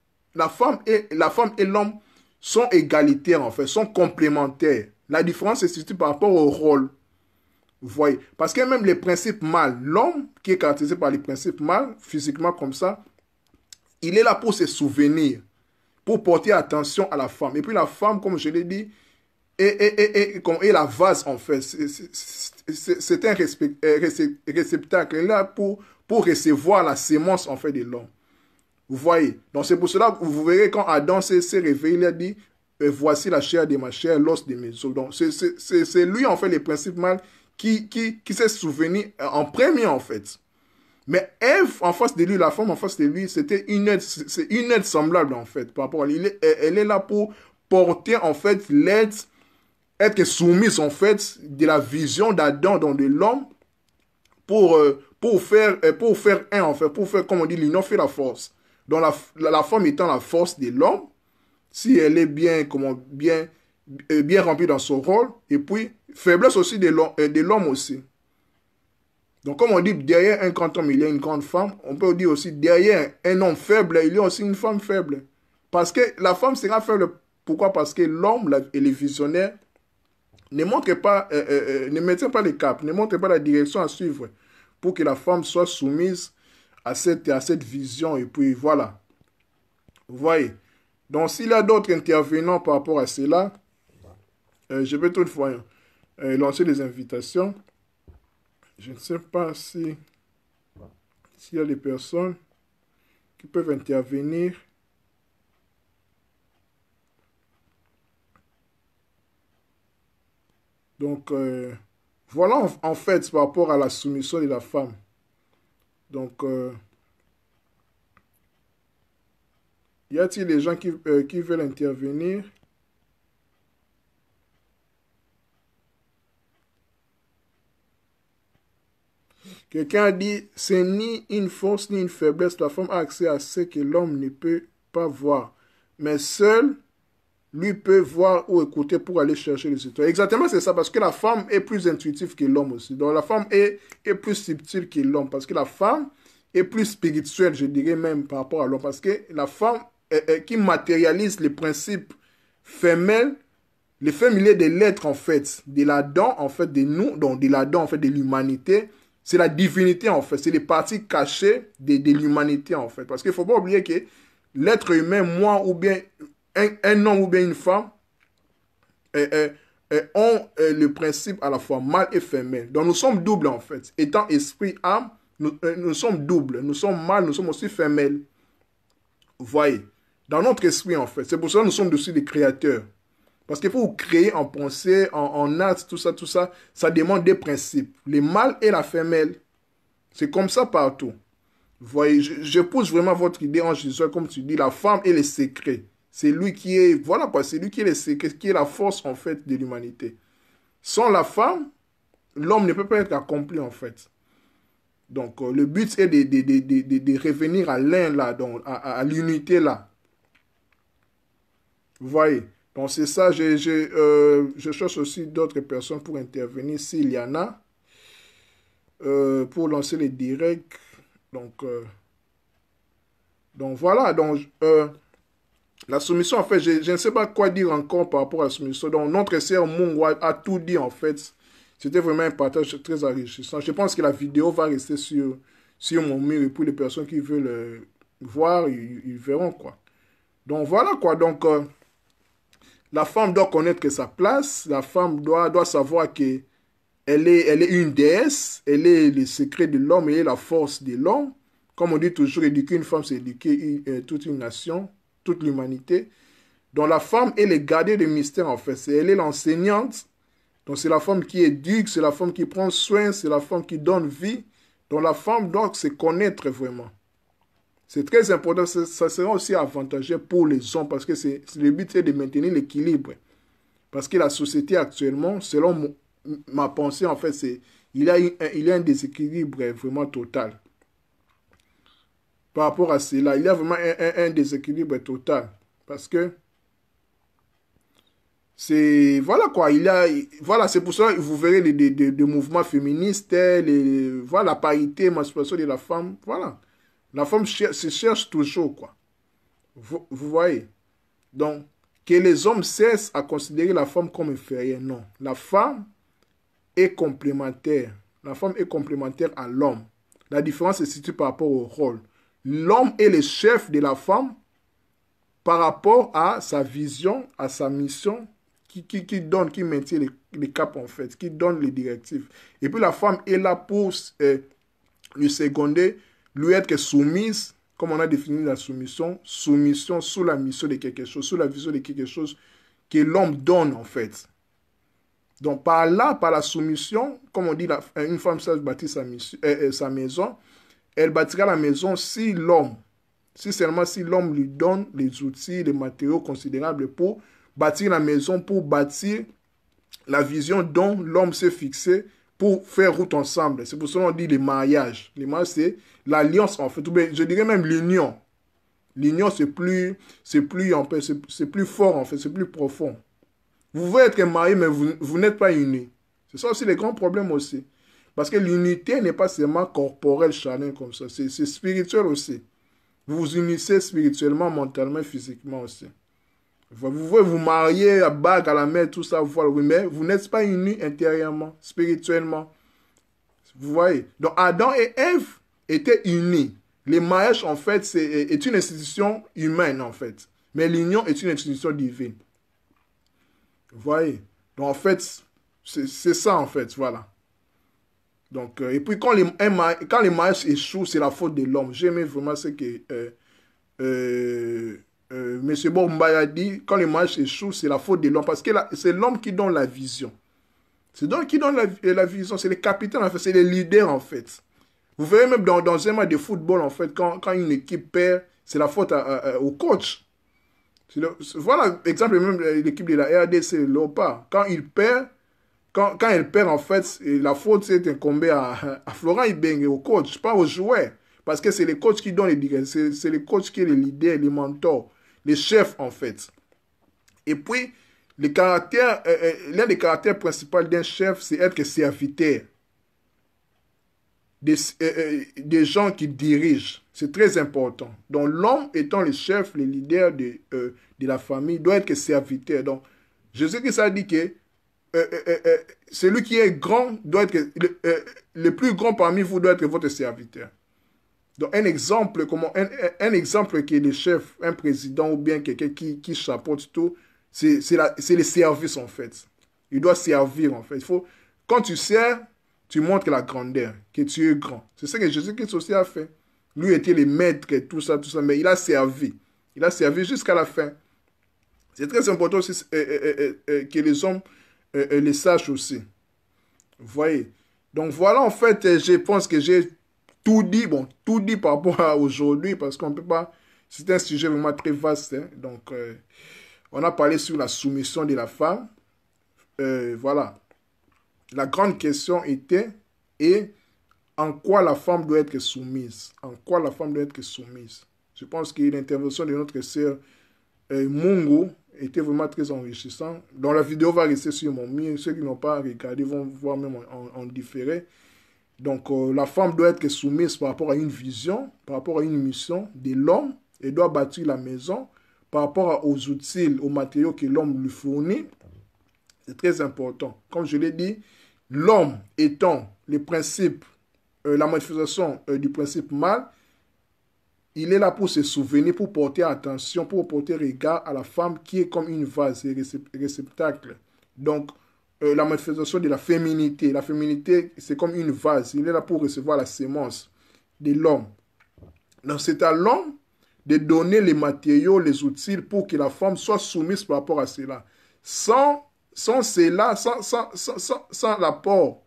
et l'homme sont égalitaires, en fait, sont complémentaires. La différence se situe par rapport au rôle. Vous voyez? Parce que même les principes mâles, l'homme qui est caractérisé par les principes mâles, physiquement comme ça, il est là pour se souvenir, pour porter attention à la femme. Et puis la femme, comme je l'ai dit, est la vase, en fait. C'est un réceptacle. Elle est là pour recevoir la sémence, en fait, de l'homme. Vous voyez? Donc c'est pour cela que vous verrez quand Adam s'est réveillé, il a dit, voici la chair de ma chair, l'os de mes os. Donc c'est lui, en fait, les principes mâles qui s'est souvenu en premier, en fait. Mais Ève, en face de lui, la femme en face de lui, c'est une aide semblable, en fait, par rapport à lui. Elle est là pour porter, en fait, l'aide, être soumise, en fait, de la vision d'Adam, donc de l'homme, pour faire un, en fait, pour faire, comme on dit, l'union fait la force. Donc la femme étant la force de l'homme, si elle est bien remplie dans son rôle, et puis faiblesse aussi de l'homme aussi. Donc comme on dit, derrière un grand homme, il y a une grande femme, on peut dire aussi, derrière un homme faible, il y a aussi une femme faible. Parce que la femme sera faible. Pourquoi? Parce que l'homme et les visionnaires ne montrent pas, ne mettent pas les caps, ne montrent pas la direction à suivre pour que la femme soit soumise à cette vision. Et puis voilà. Vous voyez. Donc s'il y a d'autres intervenants par rapport à cela, je vais toutefois lancer des invitations. Je ne sais pas s'il y a des personnes qui peuvent intervenir. Donc, voilà en fait par rapport à la soumission de la femme. Donc, y a-t-il des gens qui veulent intervenir? Quelqu'un a dit, c'est ni une force ni une faiblesse. La femme a accès à ce que l'homme ne peut pas voir. Mais seul lui peut voir ou écouter pour aller chercher les histoires. Exactement, c'est ça, parce que la femme est plus intuitive que l'homme aussi. Donc la femme est plus subtile que l'homme, parce que la femme est plus spirituelle, je dirais même, par rapport à l'homme. Parce que la femme qui matérialise les principes femelles, les familiers de l'être, en fait, de l'Adam, en fait, de nous, donc de l'Adam, en fait, de l'humanité, c'est la divinité, en fait. C'est les parties cachées de l'humanité, en fait. Parce qu'il ne faut pas oublier que l'être humain, moi, ou bien un homme ou bien une femme, ont le principe à la fois mâle et femelle. Donc nous sommes doubles, en fait. Étant esprit, âme, nous sommes doubles. Nous sommes mâles, nous sommes aussi femelles. Vous voyez? Dans notre esprit, en fait. C'est pour ça que nous sommes aussi des créateurs. Parce qu'il faut créer en pensée, en acte, tout ça, ça demande des principes. Le mâle et la femelle. C'est comme ça partout. Vous voyez, je pousse vraiment votre idée en Jésus, comme tu dis, la femme est le secret. C'est lui qui est, voilà quoi, c'est lui qui est le secret, qui est la force en fait de l'humanité. Sans la femme, l'homme ne peut pas être accompli en fait. Donc le but est de revenir à l'un là, donc à l'unité là. Vous voyez, donc c'est ça, je cherche aussi d'autres personnes pour intervenir s'il y en a, pour lancer les directs. Donc voilà, donc la soumission, en fait, je ne sais pas quoi dire encore par rapport à la soumission. Donc notre sœur Mungwa a tout dit en fait. C'était vraiment un partage très enrichissant. Je pense que la vidéo va rester sur mon mur et pour les personnes qui veulent voir, ils verront quoi. Donc voilà quoi, donc la femme doit connaître sa place, la femme doit savoir que elle est une déesse, elle est le secret de l'homme, elle est la force de l'homme. Comme on dit toujours, éduquer une femme, c'est éduquer toute une nation, toute l'humanité. Donc la femme est le gardien des mystères en fait. Elle est l'enseignante. Donc c'est la femme qui éduque, c'est la femme qui prend soin, c'est la femme qui donne vie. Donc la femme doit se connaître vraiment. C'est très important, ça sera aussi avantageux pour les hommes parce que le but c'est de maintenir l'équilibre. Parce que la société actuellement, selon ma pensée, en fait, il y a un déséquilibre vraiment total. Par rapport à cela, il y a vraiment un déséquilibre total. Parce que c'est, voilà quoi, voilà, c'est pour ça que vous verrez des mouvements féministes, voilà, la parité, l'émancipation de la femme, voilà. La femme se cherche toujours, quoi. Vous voyez? Donc, que les hommes cessent à considérer la femme comme inférieure, non. La femme est complémentaire. La femme est complémentaire à l'homme. La différence se situe par rapport au rôle. L'homme est le chef de la femme par rapport à sa vision, à sa mission, qui maintient les caps en fait, qui donne les directives. Et puis la femme est là pour lui seconder, lui être soumise, comme on a défini la soumission sous la mission de quelque chose, sous la vision de quelque chose que l'homme donne en fait. Donc par la soumission, comme on dit, une femme sage bâtit sa maison, elle bâtira la maison si seulement si l'homme lui donne les outils, les matériaux considérables pour bâtir la maison, pour bâtir la vision dont l'homme s'est fixé pour faire route ensemble. C'est pour ça qu'on dit les mariages. Les mariages, c'est l'alliance en fait. Je dirais même l'union. L'union, c'est plus fort en fait, c'est plus profond. Vous pouvez être marié, mais vous n'êtes pas unis. C'est ça aussi le grand problème aussi. Parce que l'unité n'est pas seulement corporelle, charnelle comme ça. C'est spirituel aussi. Vous vous unissez spirituellement, mentalement, physiquement aussi. Vous pouvez vous marier à bague, à la mer, tout ça, oui, mais vous n'êtes pas unis intérieurement, spirituellement. Vous voyez? Donc Adam et Ève étaient unis. Le mariage, en fait, est une institution humaine, en fait. Mais l'union est une institution divine. Vous voyez? Donc en fait, c'est ça, en fait, voilà. Donc, et puis quand les mariages échouent, c'est la faute de l'homme. J'aimais vraiment ce que M. Bomba a dit, quand les mariages échouent, c'est la faute de l'homme. Parce que c'est l'homme qui donne la vision. C'est l'homme qui donne la vision. C'est le capitaine, en fait. C'est le leader, en fait. Vous verrez même dans un match de football, en fait, quand une équipe perd, c'est la faute au coach. Voilà, exemple, même l'équipe de la RDC, le Léopard. Quand il perd, quand elle perd, en fait, la faute s'est incombée à Florent Ibenge, au coach, pas aux joueurs. Parce que c'est le coach qui donne les directives, c'est le coach qui est le leader, le mentor, le chef, en fait. Et puis, l'un des caractères principaux d'un chef, c'est être serviteur des gens qui dirigent. C'est très important. Donc, l'homme étant le chef, le leader de la famille, doit être serviteur. Donc, Jésus-Christ a dit que celui qui est grand doit être le plus grand parmi vous doit être votre serviteur. Donc, un exemple qui est le chef, un président ou bien quelqu'un qui chapeaute tout, c'est le service en fait. Il doit servir en fait. Quand tu sers, tu montres la grandeur, que tu es grand. C'est ce que Jésus-Christ aussi a fait. Lui était le maître et tout ça, mais il a servi. Il a servi jusqu'à la fin. C'est très important aussi que les hommes le sachent aussi. Vous voyez? Donc voilà, en fait, je pense que j'ai tout dit. Bon, tout dit par rapport à aujourd'hui, parce qu'on ne peut pas... C'est un sujet vraiment très vaste. Hein. Donc, on a parlé sur la soumission de la femme. Voilà. La grande question était, et en quoi la femme doit être soumise? En quoi la femme doit être soumise? Je pense que l'intervention de notre sœur Mungo était vraiment très enrichissante. Donc la vidéo va rester sur mon mur. Ceux qui n'ont pas regardé vont voir même en différé. Donc la femme doit être soumise par rapport à une vision, par rapport à une mission de l'homme. Elle doit bâtir la maison par rapport aux outils, aux matériaux que l'homme lui fournit. C'est très important. Comme je l'ai dit, l'homme étant le principe, la manifestation du principe mâle, il est là pour se souvenir, pour porter attention, pour porter regard à la femme qui est comme une vase, réceptacle. Donc, la manifestation de la féminité. La féminité, c'est comme une vase. Il est là pour recevoir la sémence de l'homme. Donc, c'est à l'homme de donner les matériaux, les outils pour que la femme soit soumise par rapport à cela. Sans cela, sans l'apport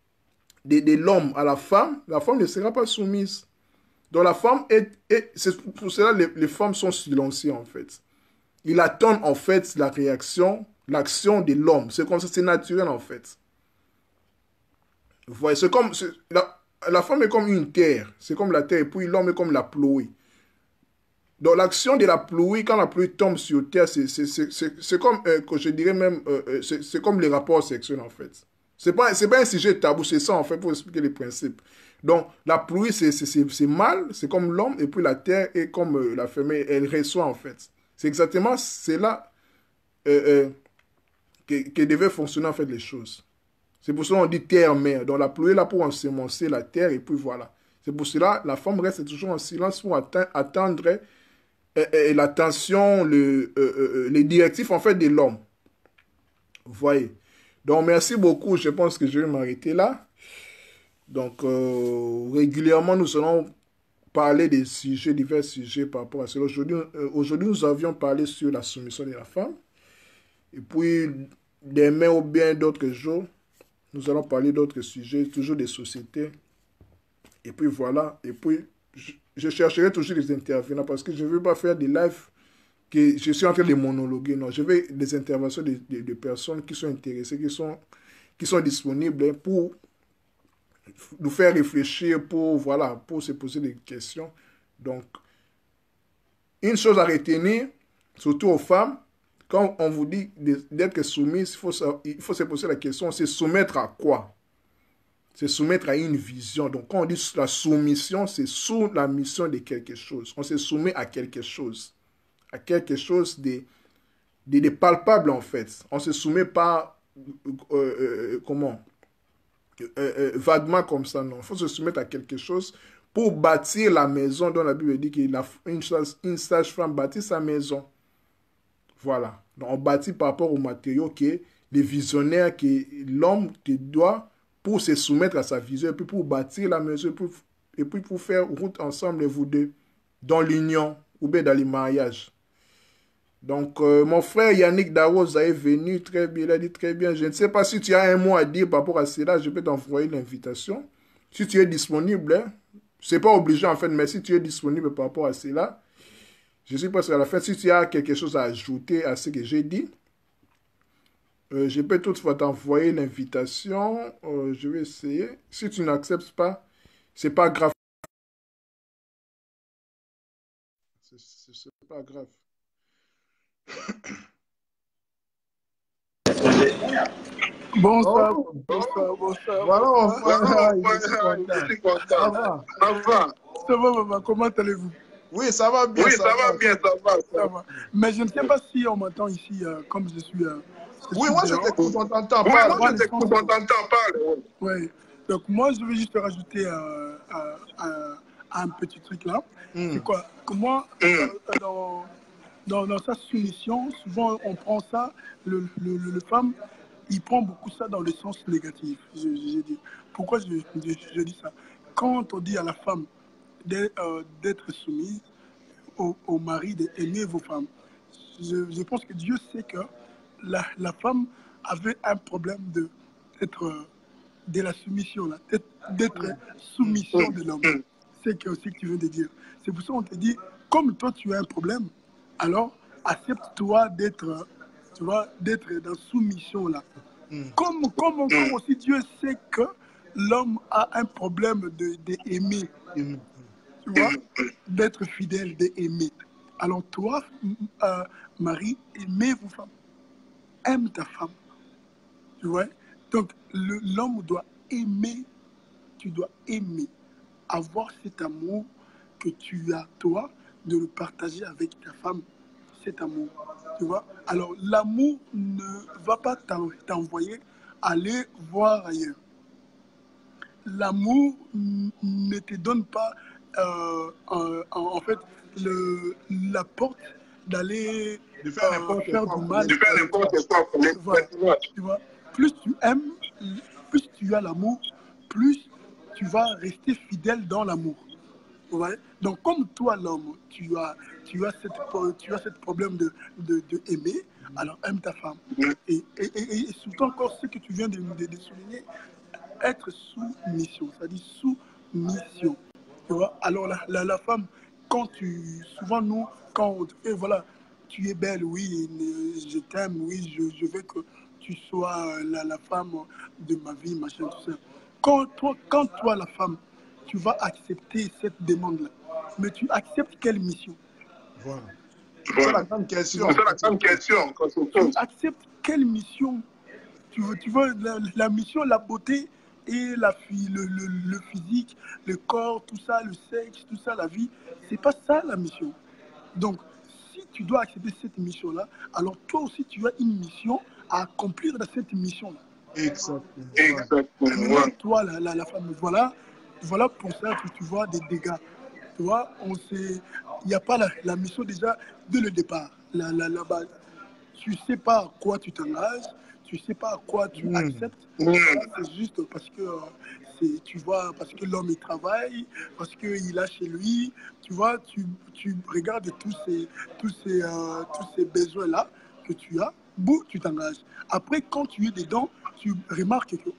de l'homme à la femme ne sera pas soumise. Donc la femme c'est pour cela les femmes sont silencieuses en fait. Ils attendent en fait la réaction, l'action de l'homme. C'est comme ça, c'est naturel en fait. Vous voyez, la femme est comme une terre, c'est comme la terre, et puis l'homme est comme la pluie. Donc l'action de la pluie, quand la pluie tombe sur terre, c'est comme, que je dirais même, c'est comme les rapports sexuels en fait. C'est pas un sujet tabou, c'est ça en fait pour expliquer les principes. Donc la pluie c'est mâle, c'est comme l'homme, et puis la terre est comme la femelle, elle reçoit en fait. C'est exactement, c'est là que devaient fonctionner en fait les choses. C'est pour cela qu'on dit terre-mère. Donc la pluie est là pour ensemencer la terre, et puis voilà. C'est pour cela la femme reste toujours en silence pour attendre l'attention, les directives en fait de l'homme. Vous voyez. Donc merci beaucoup, je pense que je vais m'arrêter là. Donc régulièrement nous allons parler des sujets, divers sujets par rapport à cela. Aujourd'hui nous avions parlé sur la soumission de la femme. Et puis demain ou bien d'autres jours, nous allons parler d'autres sujets, toujours des sociétés. Et puis voilà, et puis je chercherai toujours des intervenants parce que je ne veux pas faire des lives que je suis en train de monologuer. Non, je veux des interventions de personnes qui sont intéressées, qui sont disponibles pour nous faire réfléchir, pour se poser des questions. Donc, une chose à retenir, surtout aux femmes, quand on vous dit d'être soumise, il faut se poser la question, c'est soumettre à quoi? C'est soumettre à une vision. Donc, quand on dit la soumission, c'est sous la mission de quelque chose. On se soumet à quelque chose. À quelque chose de palpable, en fait. On ne se soumet pas, vaguement comme ça, non. Il faut se soumettre à quelque chose pour bâtir la maison dont la Bible dit qu'une sage-femme bâtit sa maison. Voilà. Donc, on bâtit par rapport aux matériaux que les visionnaires, que l'homme te doit pour se soumettre à sa vision, et puis pour bâtir la maison, et puis pour faire route ensemble, vous deux, dans l'union, ou bien dans les mariages. Donc, mon frère Yannick Darouz est venu très bien, il a dit très bien. Je ne sais pas si tu as un mot à dire par rapport à cela, je peux t'envoyer l'invitation. Si tu es disponible, hein, c'est pas obligé en fait, mais si tu es disponible par rapport à cela, je suis presque à la fin. Si tu as quelque chose à ajouter à ce que j'ai dit, je peux toutefois t'envoyer l'invitation. Je vais essayer. Si tu n'acceptes pas, c'est pas grave. C'est pas grave. Bonsoir, Oh, bonsoir. voilà, mon frère, je suis Je content. suis Ça content. va? Ça va, maman, comment allez-vous? Oui, ça va bien, Oui, ça ça va va. bien, ça va. Mais je ne sais pas si on m'entend ici, comme je suis Oui, moi je dehors. t'écoute, on t'entend. Oui, Parle. moi je t'écoute, on t'entend, parle. Oui. Donc moi, je vais juste rajouter un petit truc là. C'est quoi? Que moi, dans sa soumission, souvent on prend ça, le femme, il prend beaucoup ça dans le sens négatif. J'ai dit. Pourquoi je dis ça? Quand on dit à la femme d'être soumise, au mari d'aimer vos femmes, je pense que Dieu sait que la femme avait un problème de la soumission, d'être soumission de l'homme. C'est aussi que tu viens de dire. C'est pour ça qu'on te dit, comme toi tu as un problème, alors accepte-toi d'être, tu vois, d'être dans soumission là. Comme aussi Dieu sait que l'homme a un problème d'aimer, tu vois, d'être fidèle, d'aimer. Alors toi, Marie, aimez vos femmes. Aime ta femme. Tu vois? Donc l'homme doit aimer, tu dois aimer, avoir cet amour que tu as toi, de le partager avec ta femme, cet amour. Tu vois? Alors l'amour ne va pas t'envoyer aller voir ailleurs. L'amour ne te donne pas en fait la porte d'aller De faire n'importe faire quoi. du mal. De faire n'importe quoi. Voilà. Tu vois, plus tu aimes, plus tu as l'amour, plus tu vas rester fidèle dans l'amour. Ouais. Donc, comme toi, l'homme, tu as cette problème de aimer, alors aime ta femme. Et surtout encore ce que tu viens de souligner, être sous mission, c'est-à-dire sous mission. Tu vois? Alors, la femme, souvent nous, quand on te fait, voilà, tu es belle, oui, je t'aime, oui, je veux que tu sois la femme de ma vie, machin, tout ça. Quand toi, la femme, tu vas accepter cette demande-là, mais tu acceptes quelle mission? Voilà. C'est la grande question. C'est la grande question. Tu acceptes quelle mission? Tu veux la mission, la beauté et le physique, le corps, tout ça, le sexe, tout ça, la vie, c'est pas ça la mission. Donc, si tu dois accepter cette mission-là, alors toi aussi tu as une mission à accomplir dans cette mission-là. Exactement. Maintenant, toi, la femme, voilà pour ça que tu vois des dégâts. Tu vois, il n'y a pas la mission déjà dès le départ, la base. Tu ne sais pas à quoi tu t'engages, tu ne sais pas à quoi tu acceptes. C'est juste parce que tu vois, parce que l'homme il travaille, parce qu'il a chez lui, tu vois, tu regardes tous ces besoins-là que tu as, boum, tu t'engages. Après, quand tu es dedans, tu remarques que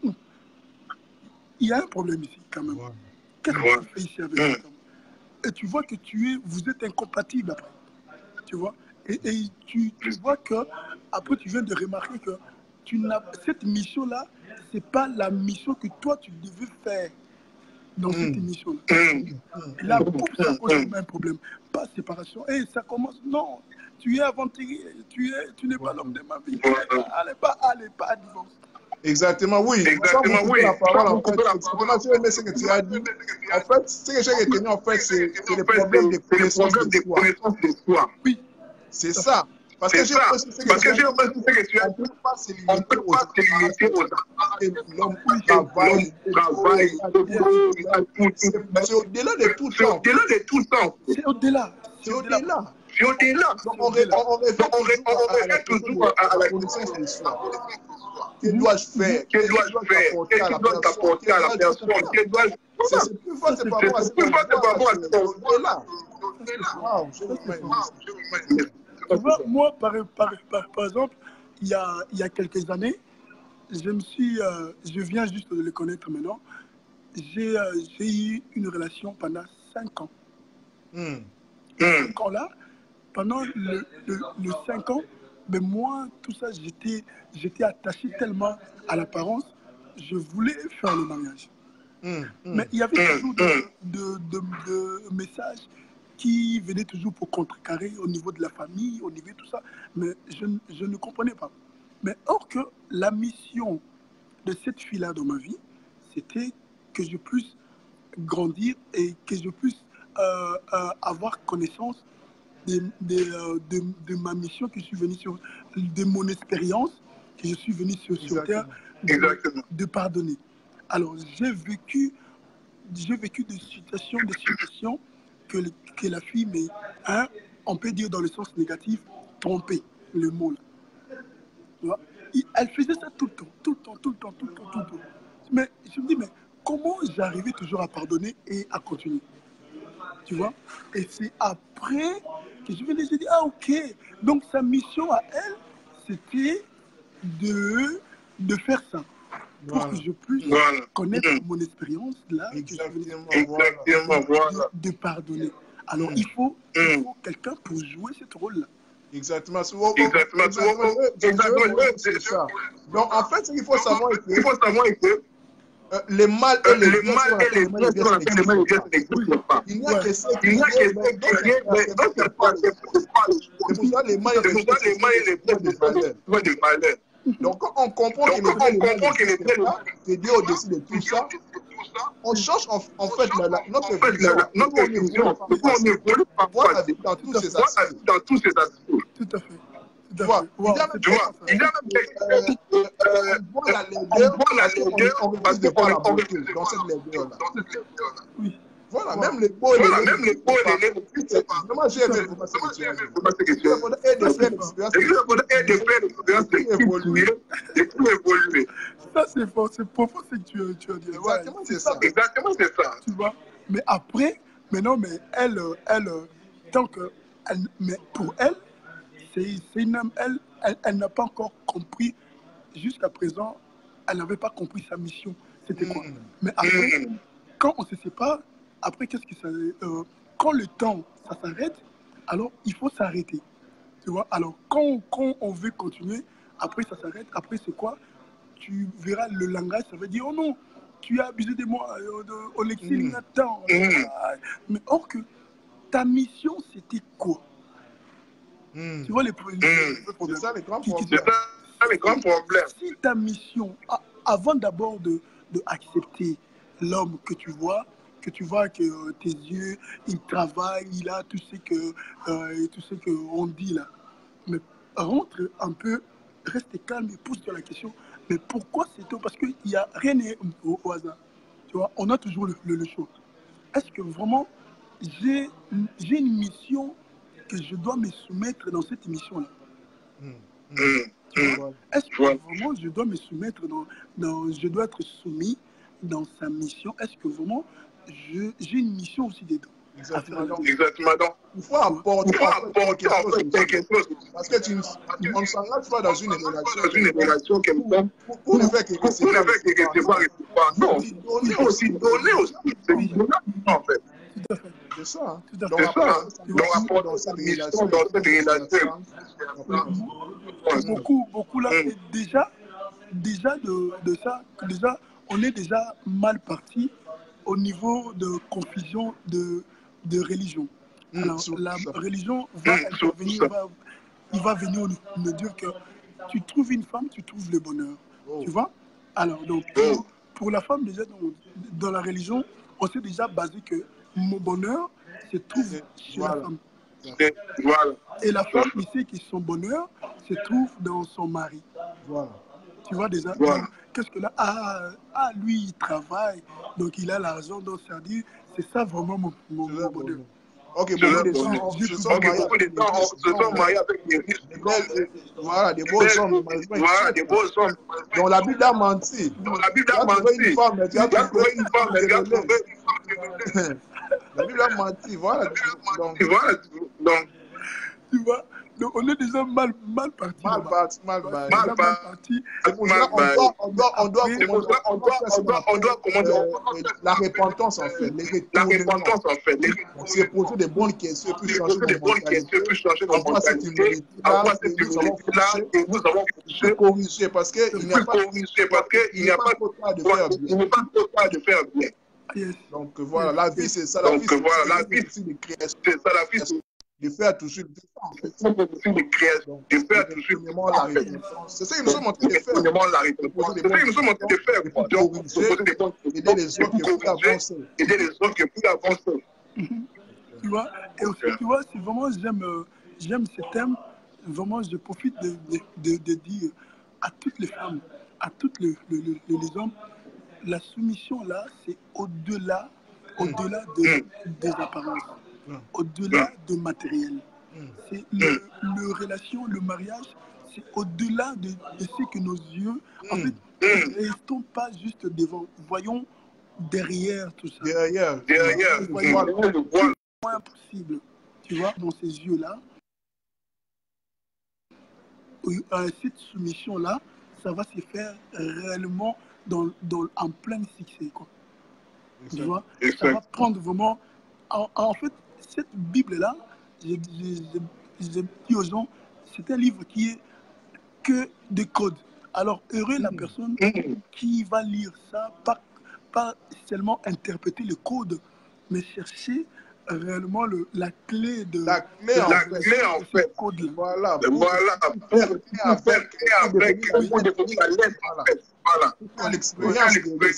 il y a un problème ici quand même. Voilà. Qu'est-ce que tu fais ici avec cet homme? Et tu vois que vous êtes incompatibles après. Tu vois? Et tu vois que, après, tu viens de remarquer que cette mission-là, ce n'est pas la mission que toi, tu devais faire dans cette mission-là. Et là, boum, ça cause un problème. Pas séparation. Et ça commence, non, tu es aventurier, tu n'es pas l'homme de ma vie. Allez pas à divorce. Exactement, oui. Exactement, oui. La parole, en fait, j'ai aimé ce que tu as dit. En fait, ce que j'ai retenu, en fait, c'est le problème de connaissance de soi. Oui. C'est ça. Parce que j'ai reçu ce que tu as dit. On ne peut pas se limiter aux l'homme travaille, c'est au-delà de tout temps. C'est au-delà. C'est au-delà. Donc, on revient toujours à la connaissance de soi. Que dois-je faire? Que dois-je apporter à la personne? C'est plus fort par rapport à ce qu'on est là. Moi, par exemple, il y a quelques années, je viens juste de le connaître maintenant, j'ai eu une relation pendant 5 ans. 5 ans là, pendant le 5 ans, mais moi, tout ça, j'étais attaché tellement à l'apparence, je voulais faire le mariage. Mais il y avait toujours de messages qui venaient toujours pour contrecarrer au niveau de la famille, au niveau de tout ça. Mais je ne comprenais pas. Mais or que la mission de cette fille-là dans ma vie, c'était que je puisse grandir et que je puisse avoir connaissance de ma mission que je suis venu sur, de mon expérience que je suis venu sur Terre, de pardonner. Alors, j'ai vécu des situations que la fille m'a, on peut dire dans le sens négatif, trompé, le mot là. Tu vois? Elle faisait ça tout le temps. Mais je me dis, mais comment j'arrivais toujours à pardonner et à continuer? Tu vois? Et c'est après que je venais, j'ai dit, ah ok, donc sa mission à elle, c'était de faire ça. Pour que je puisse connaître mon expérience là, de pardonner. Alors il faut quelqu'un pour jouer ce rôle-là. Exactement. C'est ça. Donc en fait, ce qu'il faut savoir est que les mâles et les biens n'existent pas. Il n'y a que ceux qui c'est pour ça les mâles et les biens de malheur. Donc, quand on comprend que les biens c'est Dieu au-dessus de tout ça, on change en fait notre vision. On évolue parfois dans tous ces aspects. Tout à fait. Tu vois, il y a même on voit la laideur, on refuse de voir la beauté dans cette laideur-là. Voilà, même les beaux, vraiment, j'ai aimé ce que tu as dit. Et de faire l'expérience, et tout évoluer. Ça, c'est fort, c'est profond ce que tu as dit. Exactement, c'est ça. Tu vois, mais après, maintenant, mais elle, tant que, mais pour elle, c'est une âme, elle n'a pas encore compris, jusqu'à présent, elle n'avait pas compris sa mission. C'était quoi? Mais après, quand on se sépare, après, qu'est-ce que ça... quand le temps, ça s'arrête, alors il faut s'arrêter. Tu vois? Alors, quand on veut continuer, après, ça s'arrête. Après, c'est quoi? Tu verras le langage, ça veut dire, oh non, tu as abusé de moi, au l'exil, attends. Mais or que ta mission, c'était quoi? Tu vois les problèmes. C'est ça les grands problèmes. Si ta mission, avant d'abord de accepter l'homme que tu vois que tes yeux, il travaille, il a tout ce qu'on dit là. Mais rentre un peu, reste calme et pose-toi la question. Mais pourquoi c'est tout? Parce qu'il n'y a rien au hasard. Tu vois, on a toujours le choix. Est-ce que vraiment j'ai une mission que je dois me soumettre dans cette mission-là? Est-ce que vraiment je dois me soumettre je dois être soumis dans sa mission? Est-ce que vraiment j'ai une mission aussi dedans? Exactement. Donc, il faut apporter quelque chose. Parce que on ne s'engage pas dans une relation pour ne faire que recevoir. Non, il faut aussi donner aussi. En fait. C'est ça. Donc, rapport dans cette relation. Beaucoup là, déjà de ça, on est déjà mal parti au niveau de confusion de religion. Alors, la religion va intervenir, il va venir nous dire que tu trouves une femme, tu trouves le bonheur. Tu vois? Alors, donc, pour la femme, déjà, dans la religion, on s'est déjà basé que mon bonheur se trouve chez la femme. Et la femme, il sait que son bonheur se trouve dans son mari. Tu vois déjà? Qu'est-ce que là? Lui, il travaille, donc il a l'argent, donc ça dit, c'est ça vraiment mon bonheur. Ok, beaucoup de gens se sont mariés avec des riches. Voilà, des beaux hommes. Donc la Bible a menti. La Bible a menti, voilà. Donc, tu vois? Donc on est déjà mal parti. Mal parti. C'est pour ça on doit commencer la repentance en fait. On s'est posé des bonnes questions pour changer de mentalité. Avoir cette humilité-là et nous avons corrigé parce qu'il n'y a pas trop tard de faire bien. Donc voilà, la vie c'est ça. La vie c'est de création. de faire toujours en fait. Donc, de faire toujours la réponse. C'est ça qu'ils nous sont montrés de faire. la réponse. C'est ça qu'ils nous sont montrés de faire. Donc, aider les autres pour avancer. Aider les autres pour avancer. Tu vois, et aussi, tu vois, c'est vraiment, j'aime ce thème. Vraiment, je profite de dire à toutes les femmes, à tous les hommes, la soumission là, c'est au-delà des apparences, au-delà de matériel. C'est le relation, le mariage, c'est au-delà de ce que nos yeux, en fait, ne restons pas juste devant, voyons derrière tout ça. Derrière. Voyons le voile moins possible, tu vois, dans ces yeux-là. Cette soumission-là, ça va se faire réellement en plein succès, quoi. Tu vois, ça va prendre vraiment... En fait, cette Bible-là, j'ai dit aux gens, c'est un livre qui est que des codes. Alors, heureux la personne qui va lire ça, pas seulement interpréter le code, mais chercher réellement la clé de la clé en fait. Code. Voilà. Pour devenir la lettre. Voilà. L'expérience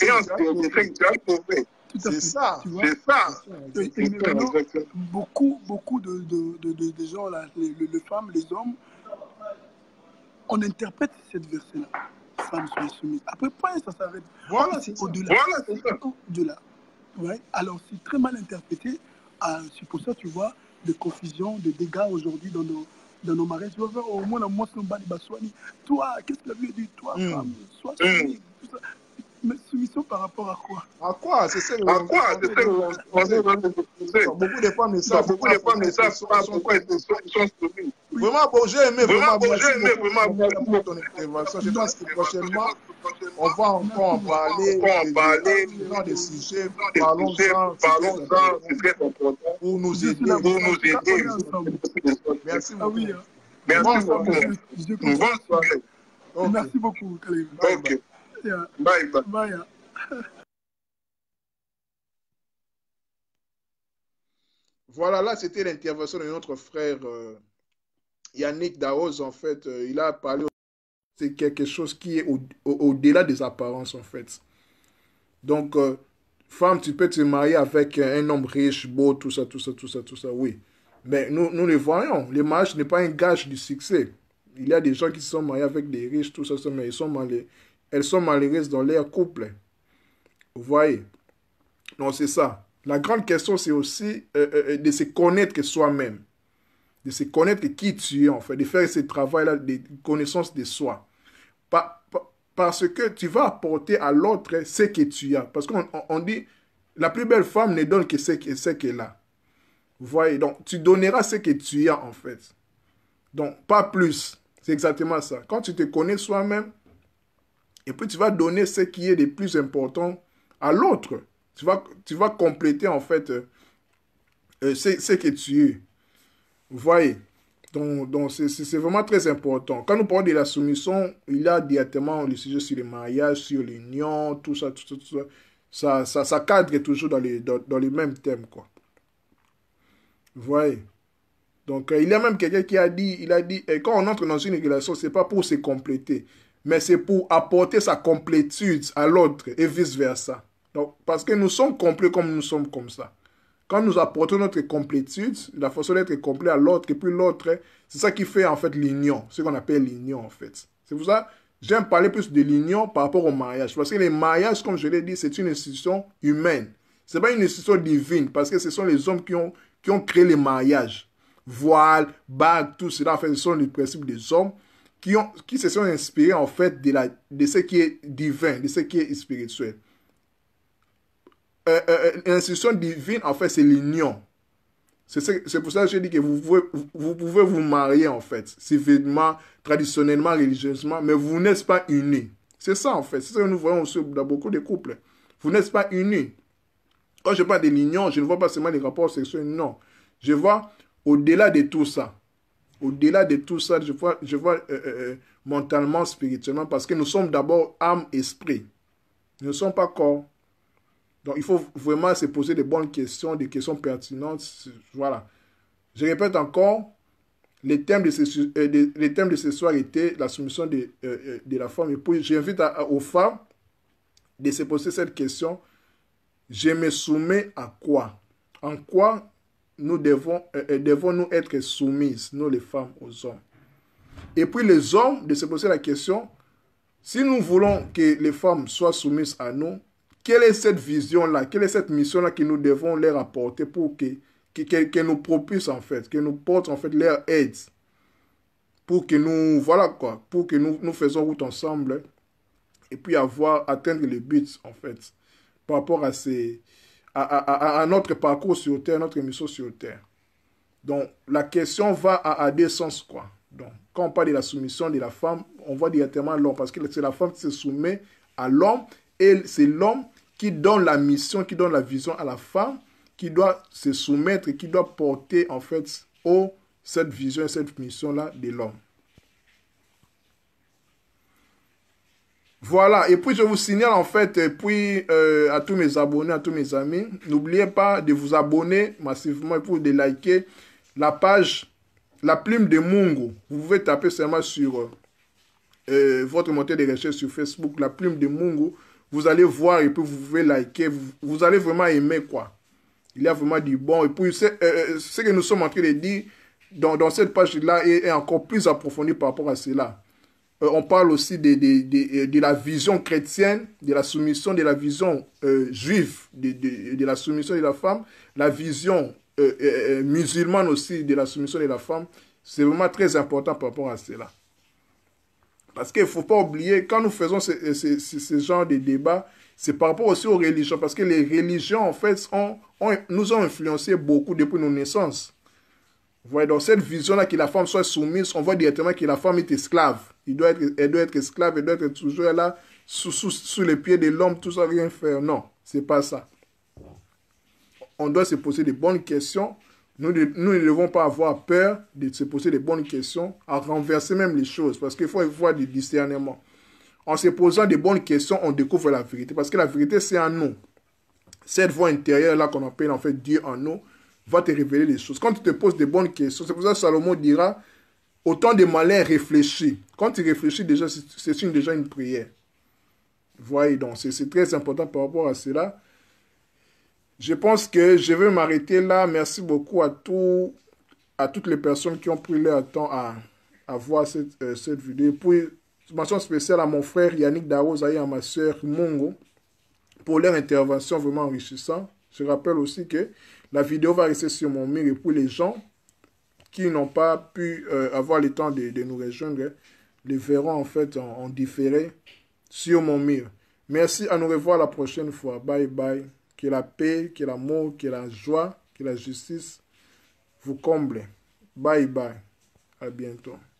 c'est ça. C'est ça. Et maintenant, beaucoup de gens, là, les femmes, les hommes, on interprète cette verset-là. Femme soit soumise. Après, point, ça s'arrête. Voilà, c'est au-delà. Voilà, c'est ça. Au-delà. Ouais. Alors, c'est très mal interprété. C'est pour ça, tu vois, des confusions, des dégâts aujourd'hui dans nos mariages. Tu vas voir, au moins, la moitié de Bali Baswani. Toi, qu'est-ce que la Bible dit? Toi, femme, sois soumise. Mais soumission par rapport à quoi? À quoi? C'est ça. À quoi? C'est ça. Beaucoup de femmes ne savent pas pourquoi ils sont soumis. Vraiment, bon, j'ai aimé vraiment ton intervention. Je pense que prochainement, on va encore en parler dans des sujets. Parlons-en, c'est très important pour nous aider. Merci beaucoup. Merci beaucoup. Bonne soirée. Merci beaucoup, Khalil. Ok. Yeah. Bye. Bye. Voilà, là, c'était l'intervention de notre frère Yannick Daouz. En fait, il a parlé. C'est quelque chose qui est au-delà des apparences, en fait. Donc, femme, tu peux te marier avec un homme riche, beau, tout ça, oui. Mais nous le voyons. Le mariage n'est pas un gage du succès. Il y a des gens qui se sont mariés avec des riches, tout ça, mais elles sont malheureuses dans leur couple. Vous voyez? Donc, c'est ça. La grande question, c'est aussi de se connaître soi-même. De se connaître qui tu es, en fait. De faire ce travail-là de connaissance de soi. Parce que tu vas apporter à l'autre ce que tu as. Parce qu'on dit, la plus belle femme ne donne que ce qu'elle a. Vous voyez? Donc, tu donneras ce que tu as, en fait. Donc, pas plus. C'est exactement ça. Quand tu te connais soi-même, et puis tu vas donner ce qui est le plus important à l'autre. Tu vas compléter en fait ce que tu es. Vous voyez? Donc c'est vraiment très important. Quand nous parlons de la soumission, il y a directement le sujet sur le mariage, sur l'union, tout ça. Ça cadre toujours dans les mêmes thèmes, quoi. Vous voyez? Donc il y a même quelqu'un qui a dit, quand on entre dans une relation, c'est pas pour se compléter, mais c'est pour apporter sa complétude à l'autre et vice-versa. Donc, parce que nous sommes complets comme nous sommes comme ça. Quand nous apportons notre complétude, la façon d'être complet à l'autre, et puis l'autre, c'est ça qui fait en fait l'union, ce qu'on appelle l'union en fait. C'est pour ça que j'aime parler plus de l'union par rapport au mariage. Parce que les mariages, comme je l'ai dit, c'est une institution humaine. Ce n'est pas une institution divine, parce que ce sont les hommes qui ont créé les mariages. Voile, bague, tout cela, en fait, ce sont les principes des hommes qui se sont inspirés en fait de ce qui est divin, de ce qui est spirituel. L'institution divine, en fait, c'est l'union. C'est pour ça que je dis que vous pouvez vous marier, en fait, civilement, traditionnellement, religieusement, mais vous n'êtes pas unis. C'est ça, en fait. C'est ça que nous voyons aussi dans beaucoup de couples. Vous n'êtes pas unis. Quand je parle de l'union, je ne vois pas seulement les rapports sexuels, non. Je vois au-delà de tout ça. Au-delà de tout ça, je vois mentalement, spirituellement, parce que nous sommes d'abord âme, esprit. Nous ne sommes pas corps. Donc, il faut vraiment se poser des bonnes questions, des questions pertinentes. Voilà. Je répète encore, les thèmes de ce soir étaient la soumission de la femme. Et puis, j'invite aux femmes de se poser cette question. Je me soumets à quoi? En quoi nous devons-nous être soumises, nous les femmes, aux hommes? Et puis les hommes, de se poser la question, si nous voulons que les femmes soient soumises à nous, quelle est cette vision-là, quelle est cette mission-là que nous devons leur apporter pour qu'elles nous propulsent en fait, qu'elles nous portent en fait leur aide, pour que nous, voilà quoi, pour que nous faisons route ensemble et puis atteindre le but en fait, par rapport à notre parcours sur Terre, notre mission sur Terre. Donc, la question va à deux sens, quoi. Donc, quand on parle de la soumission de la femme, on voit directement l'homme, parce que c'est la femme qui se soumet à l'homme, et c'est l'homme qui donne la mission, qui donne la vision à la femme, qui doit se soumettre, qui doit porter, en fait, cette vision et cette mission-là de l'homme. Voilà, et puis je vous signale en fait, et puis à tous mes abonnés, à tous mes amis, n'oubliez pas de vous abonner massivement et puis de liker la page La Plume de Mungu. Vous pouvez taper seulement sur votre moteur de recherche sur Facebook, La Plume de Mungu. Vous allez voir et puis vous pouvez liker, vous allez vraiment aimer quoi. Il y a vraiment du bon. Et puis ce que nous sommes en train de dire dans cette page-là est encore plus approfondi par rapport à cela. On parle aussi de la vision chrétienne, de la soumission, de la vision juive, de la soumission de la femme, la vision musulmane aussi de la soumission de la femme. C'est vraiment très important par rapport à cela. Parce qu'il ne faut pas oublier, quand nous faisons ce genre de débat, c'est par rapport aussi aux religions. Parce que les religions, en fait, nous ont influencé beaucoup depuis nos naissances. Vous voyez, dans cette vision-là, que la femme soit soumise, on voit directement que la femme est esclave. Elle doit être esclave, elle doit être toujours là, sous les pieds de l'homme, tout ça, rien faire. Non, c'est pas ça. On doit se poser de bonnes questions. Nous ne devons pas avoir peur de se poser de bonnes questions, à renverser même les choses, parce qu'il faut avoir du discernement. En se posant de bonnes questions, on découvre la vérité, parce que la vérité, c'est en nous. Cette voix intérieure-là qu'on appelle en fait Dieu en nous, va te révéler les choses. Quand tu te poses de bonnes questions, c'est pour ça que Salomon dira, autant de malin réfléchis. Quand tu réfléchis déjà, c'est déjà une prière. Vous voyez, donc c'est très important par rapport à cela. Je pense que je vais m'arrêter là. Merci beaucoup à toutes les personnes qui ont pris leur temps à voir cette vidéo. Puis, mention spéciale à mon frère Yannick Darosa et à ma soeur Mongo pour leur intervention vraiment enrichissante. Je rappelle aussi que la vidéo va rester sur mon mur et pour les gens qui n'ont pas pu avoir le temps de nous rejoindre, les verront en fait en différé sur mon mur. Merci, à nous revoir la prochaine fois. Bye bye. Que la paix, que l'amour, que la joie, que la justice vous comble. Bye bye. À bientôt.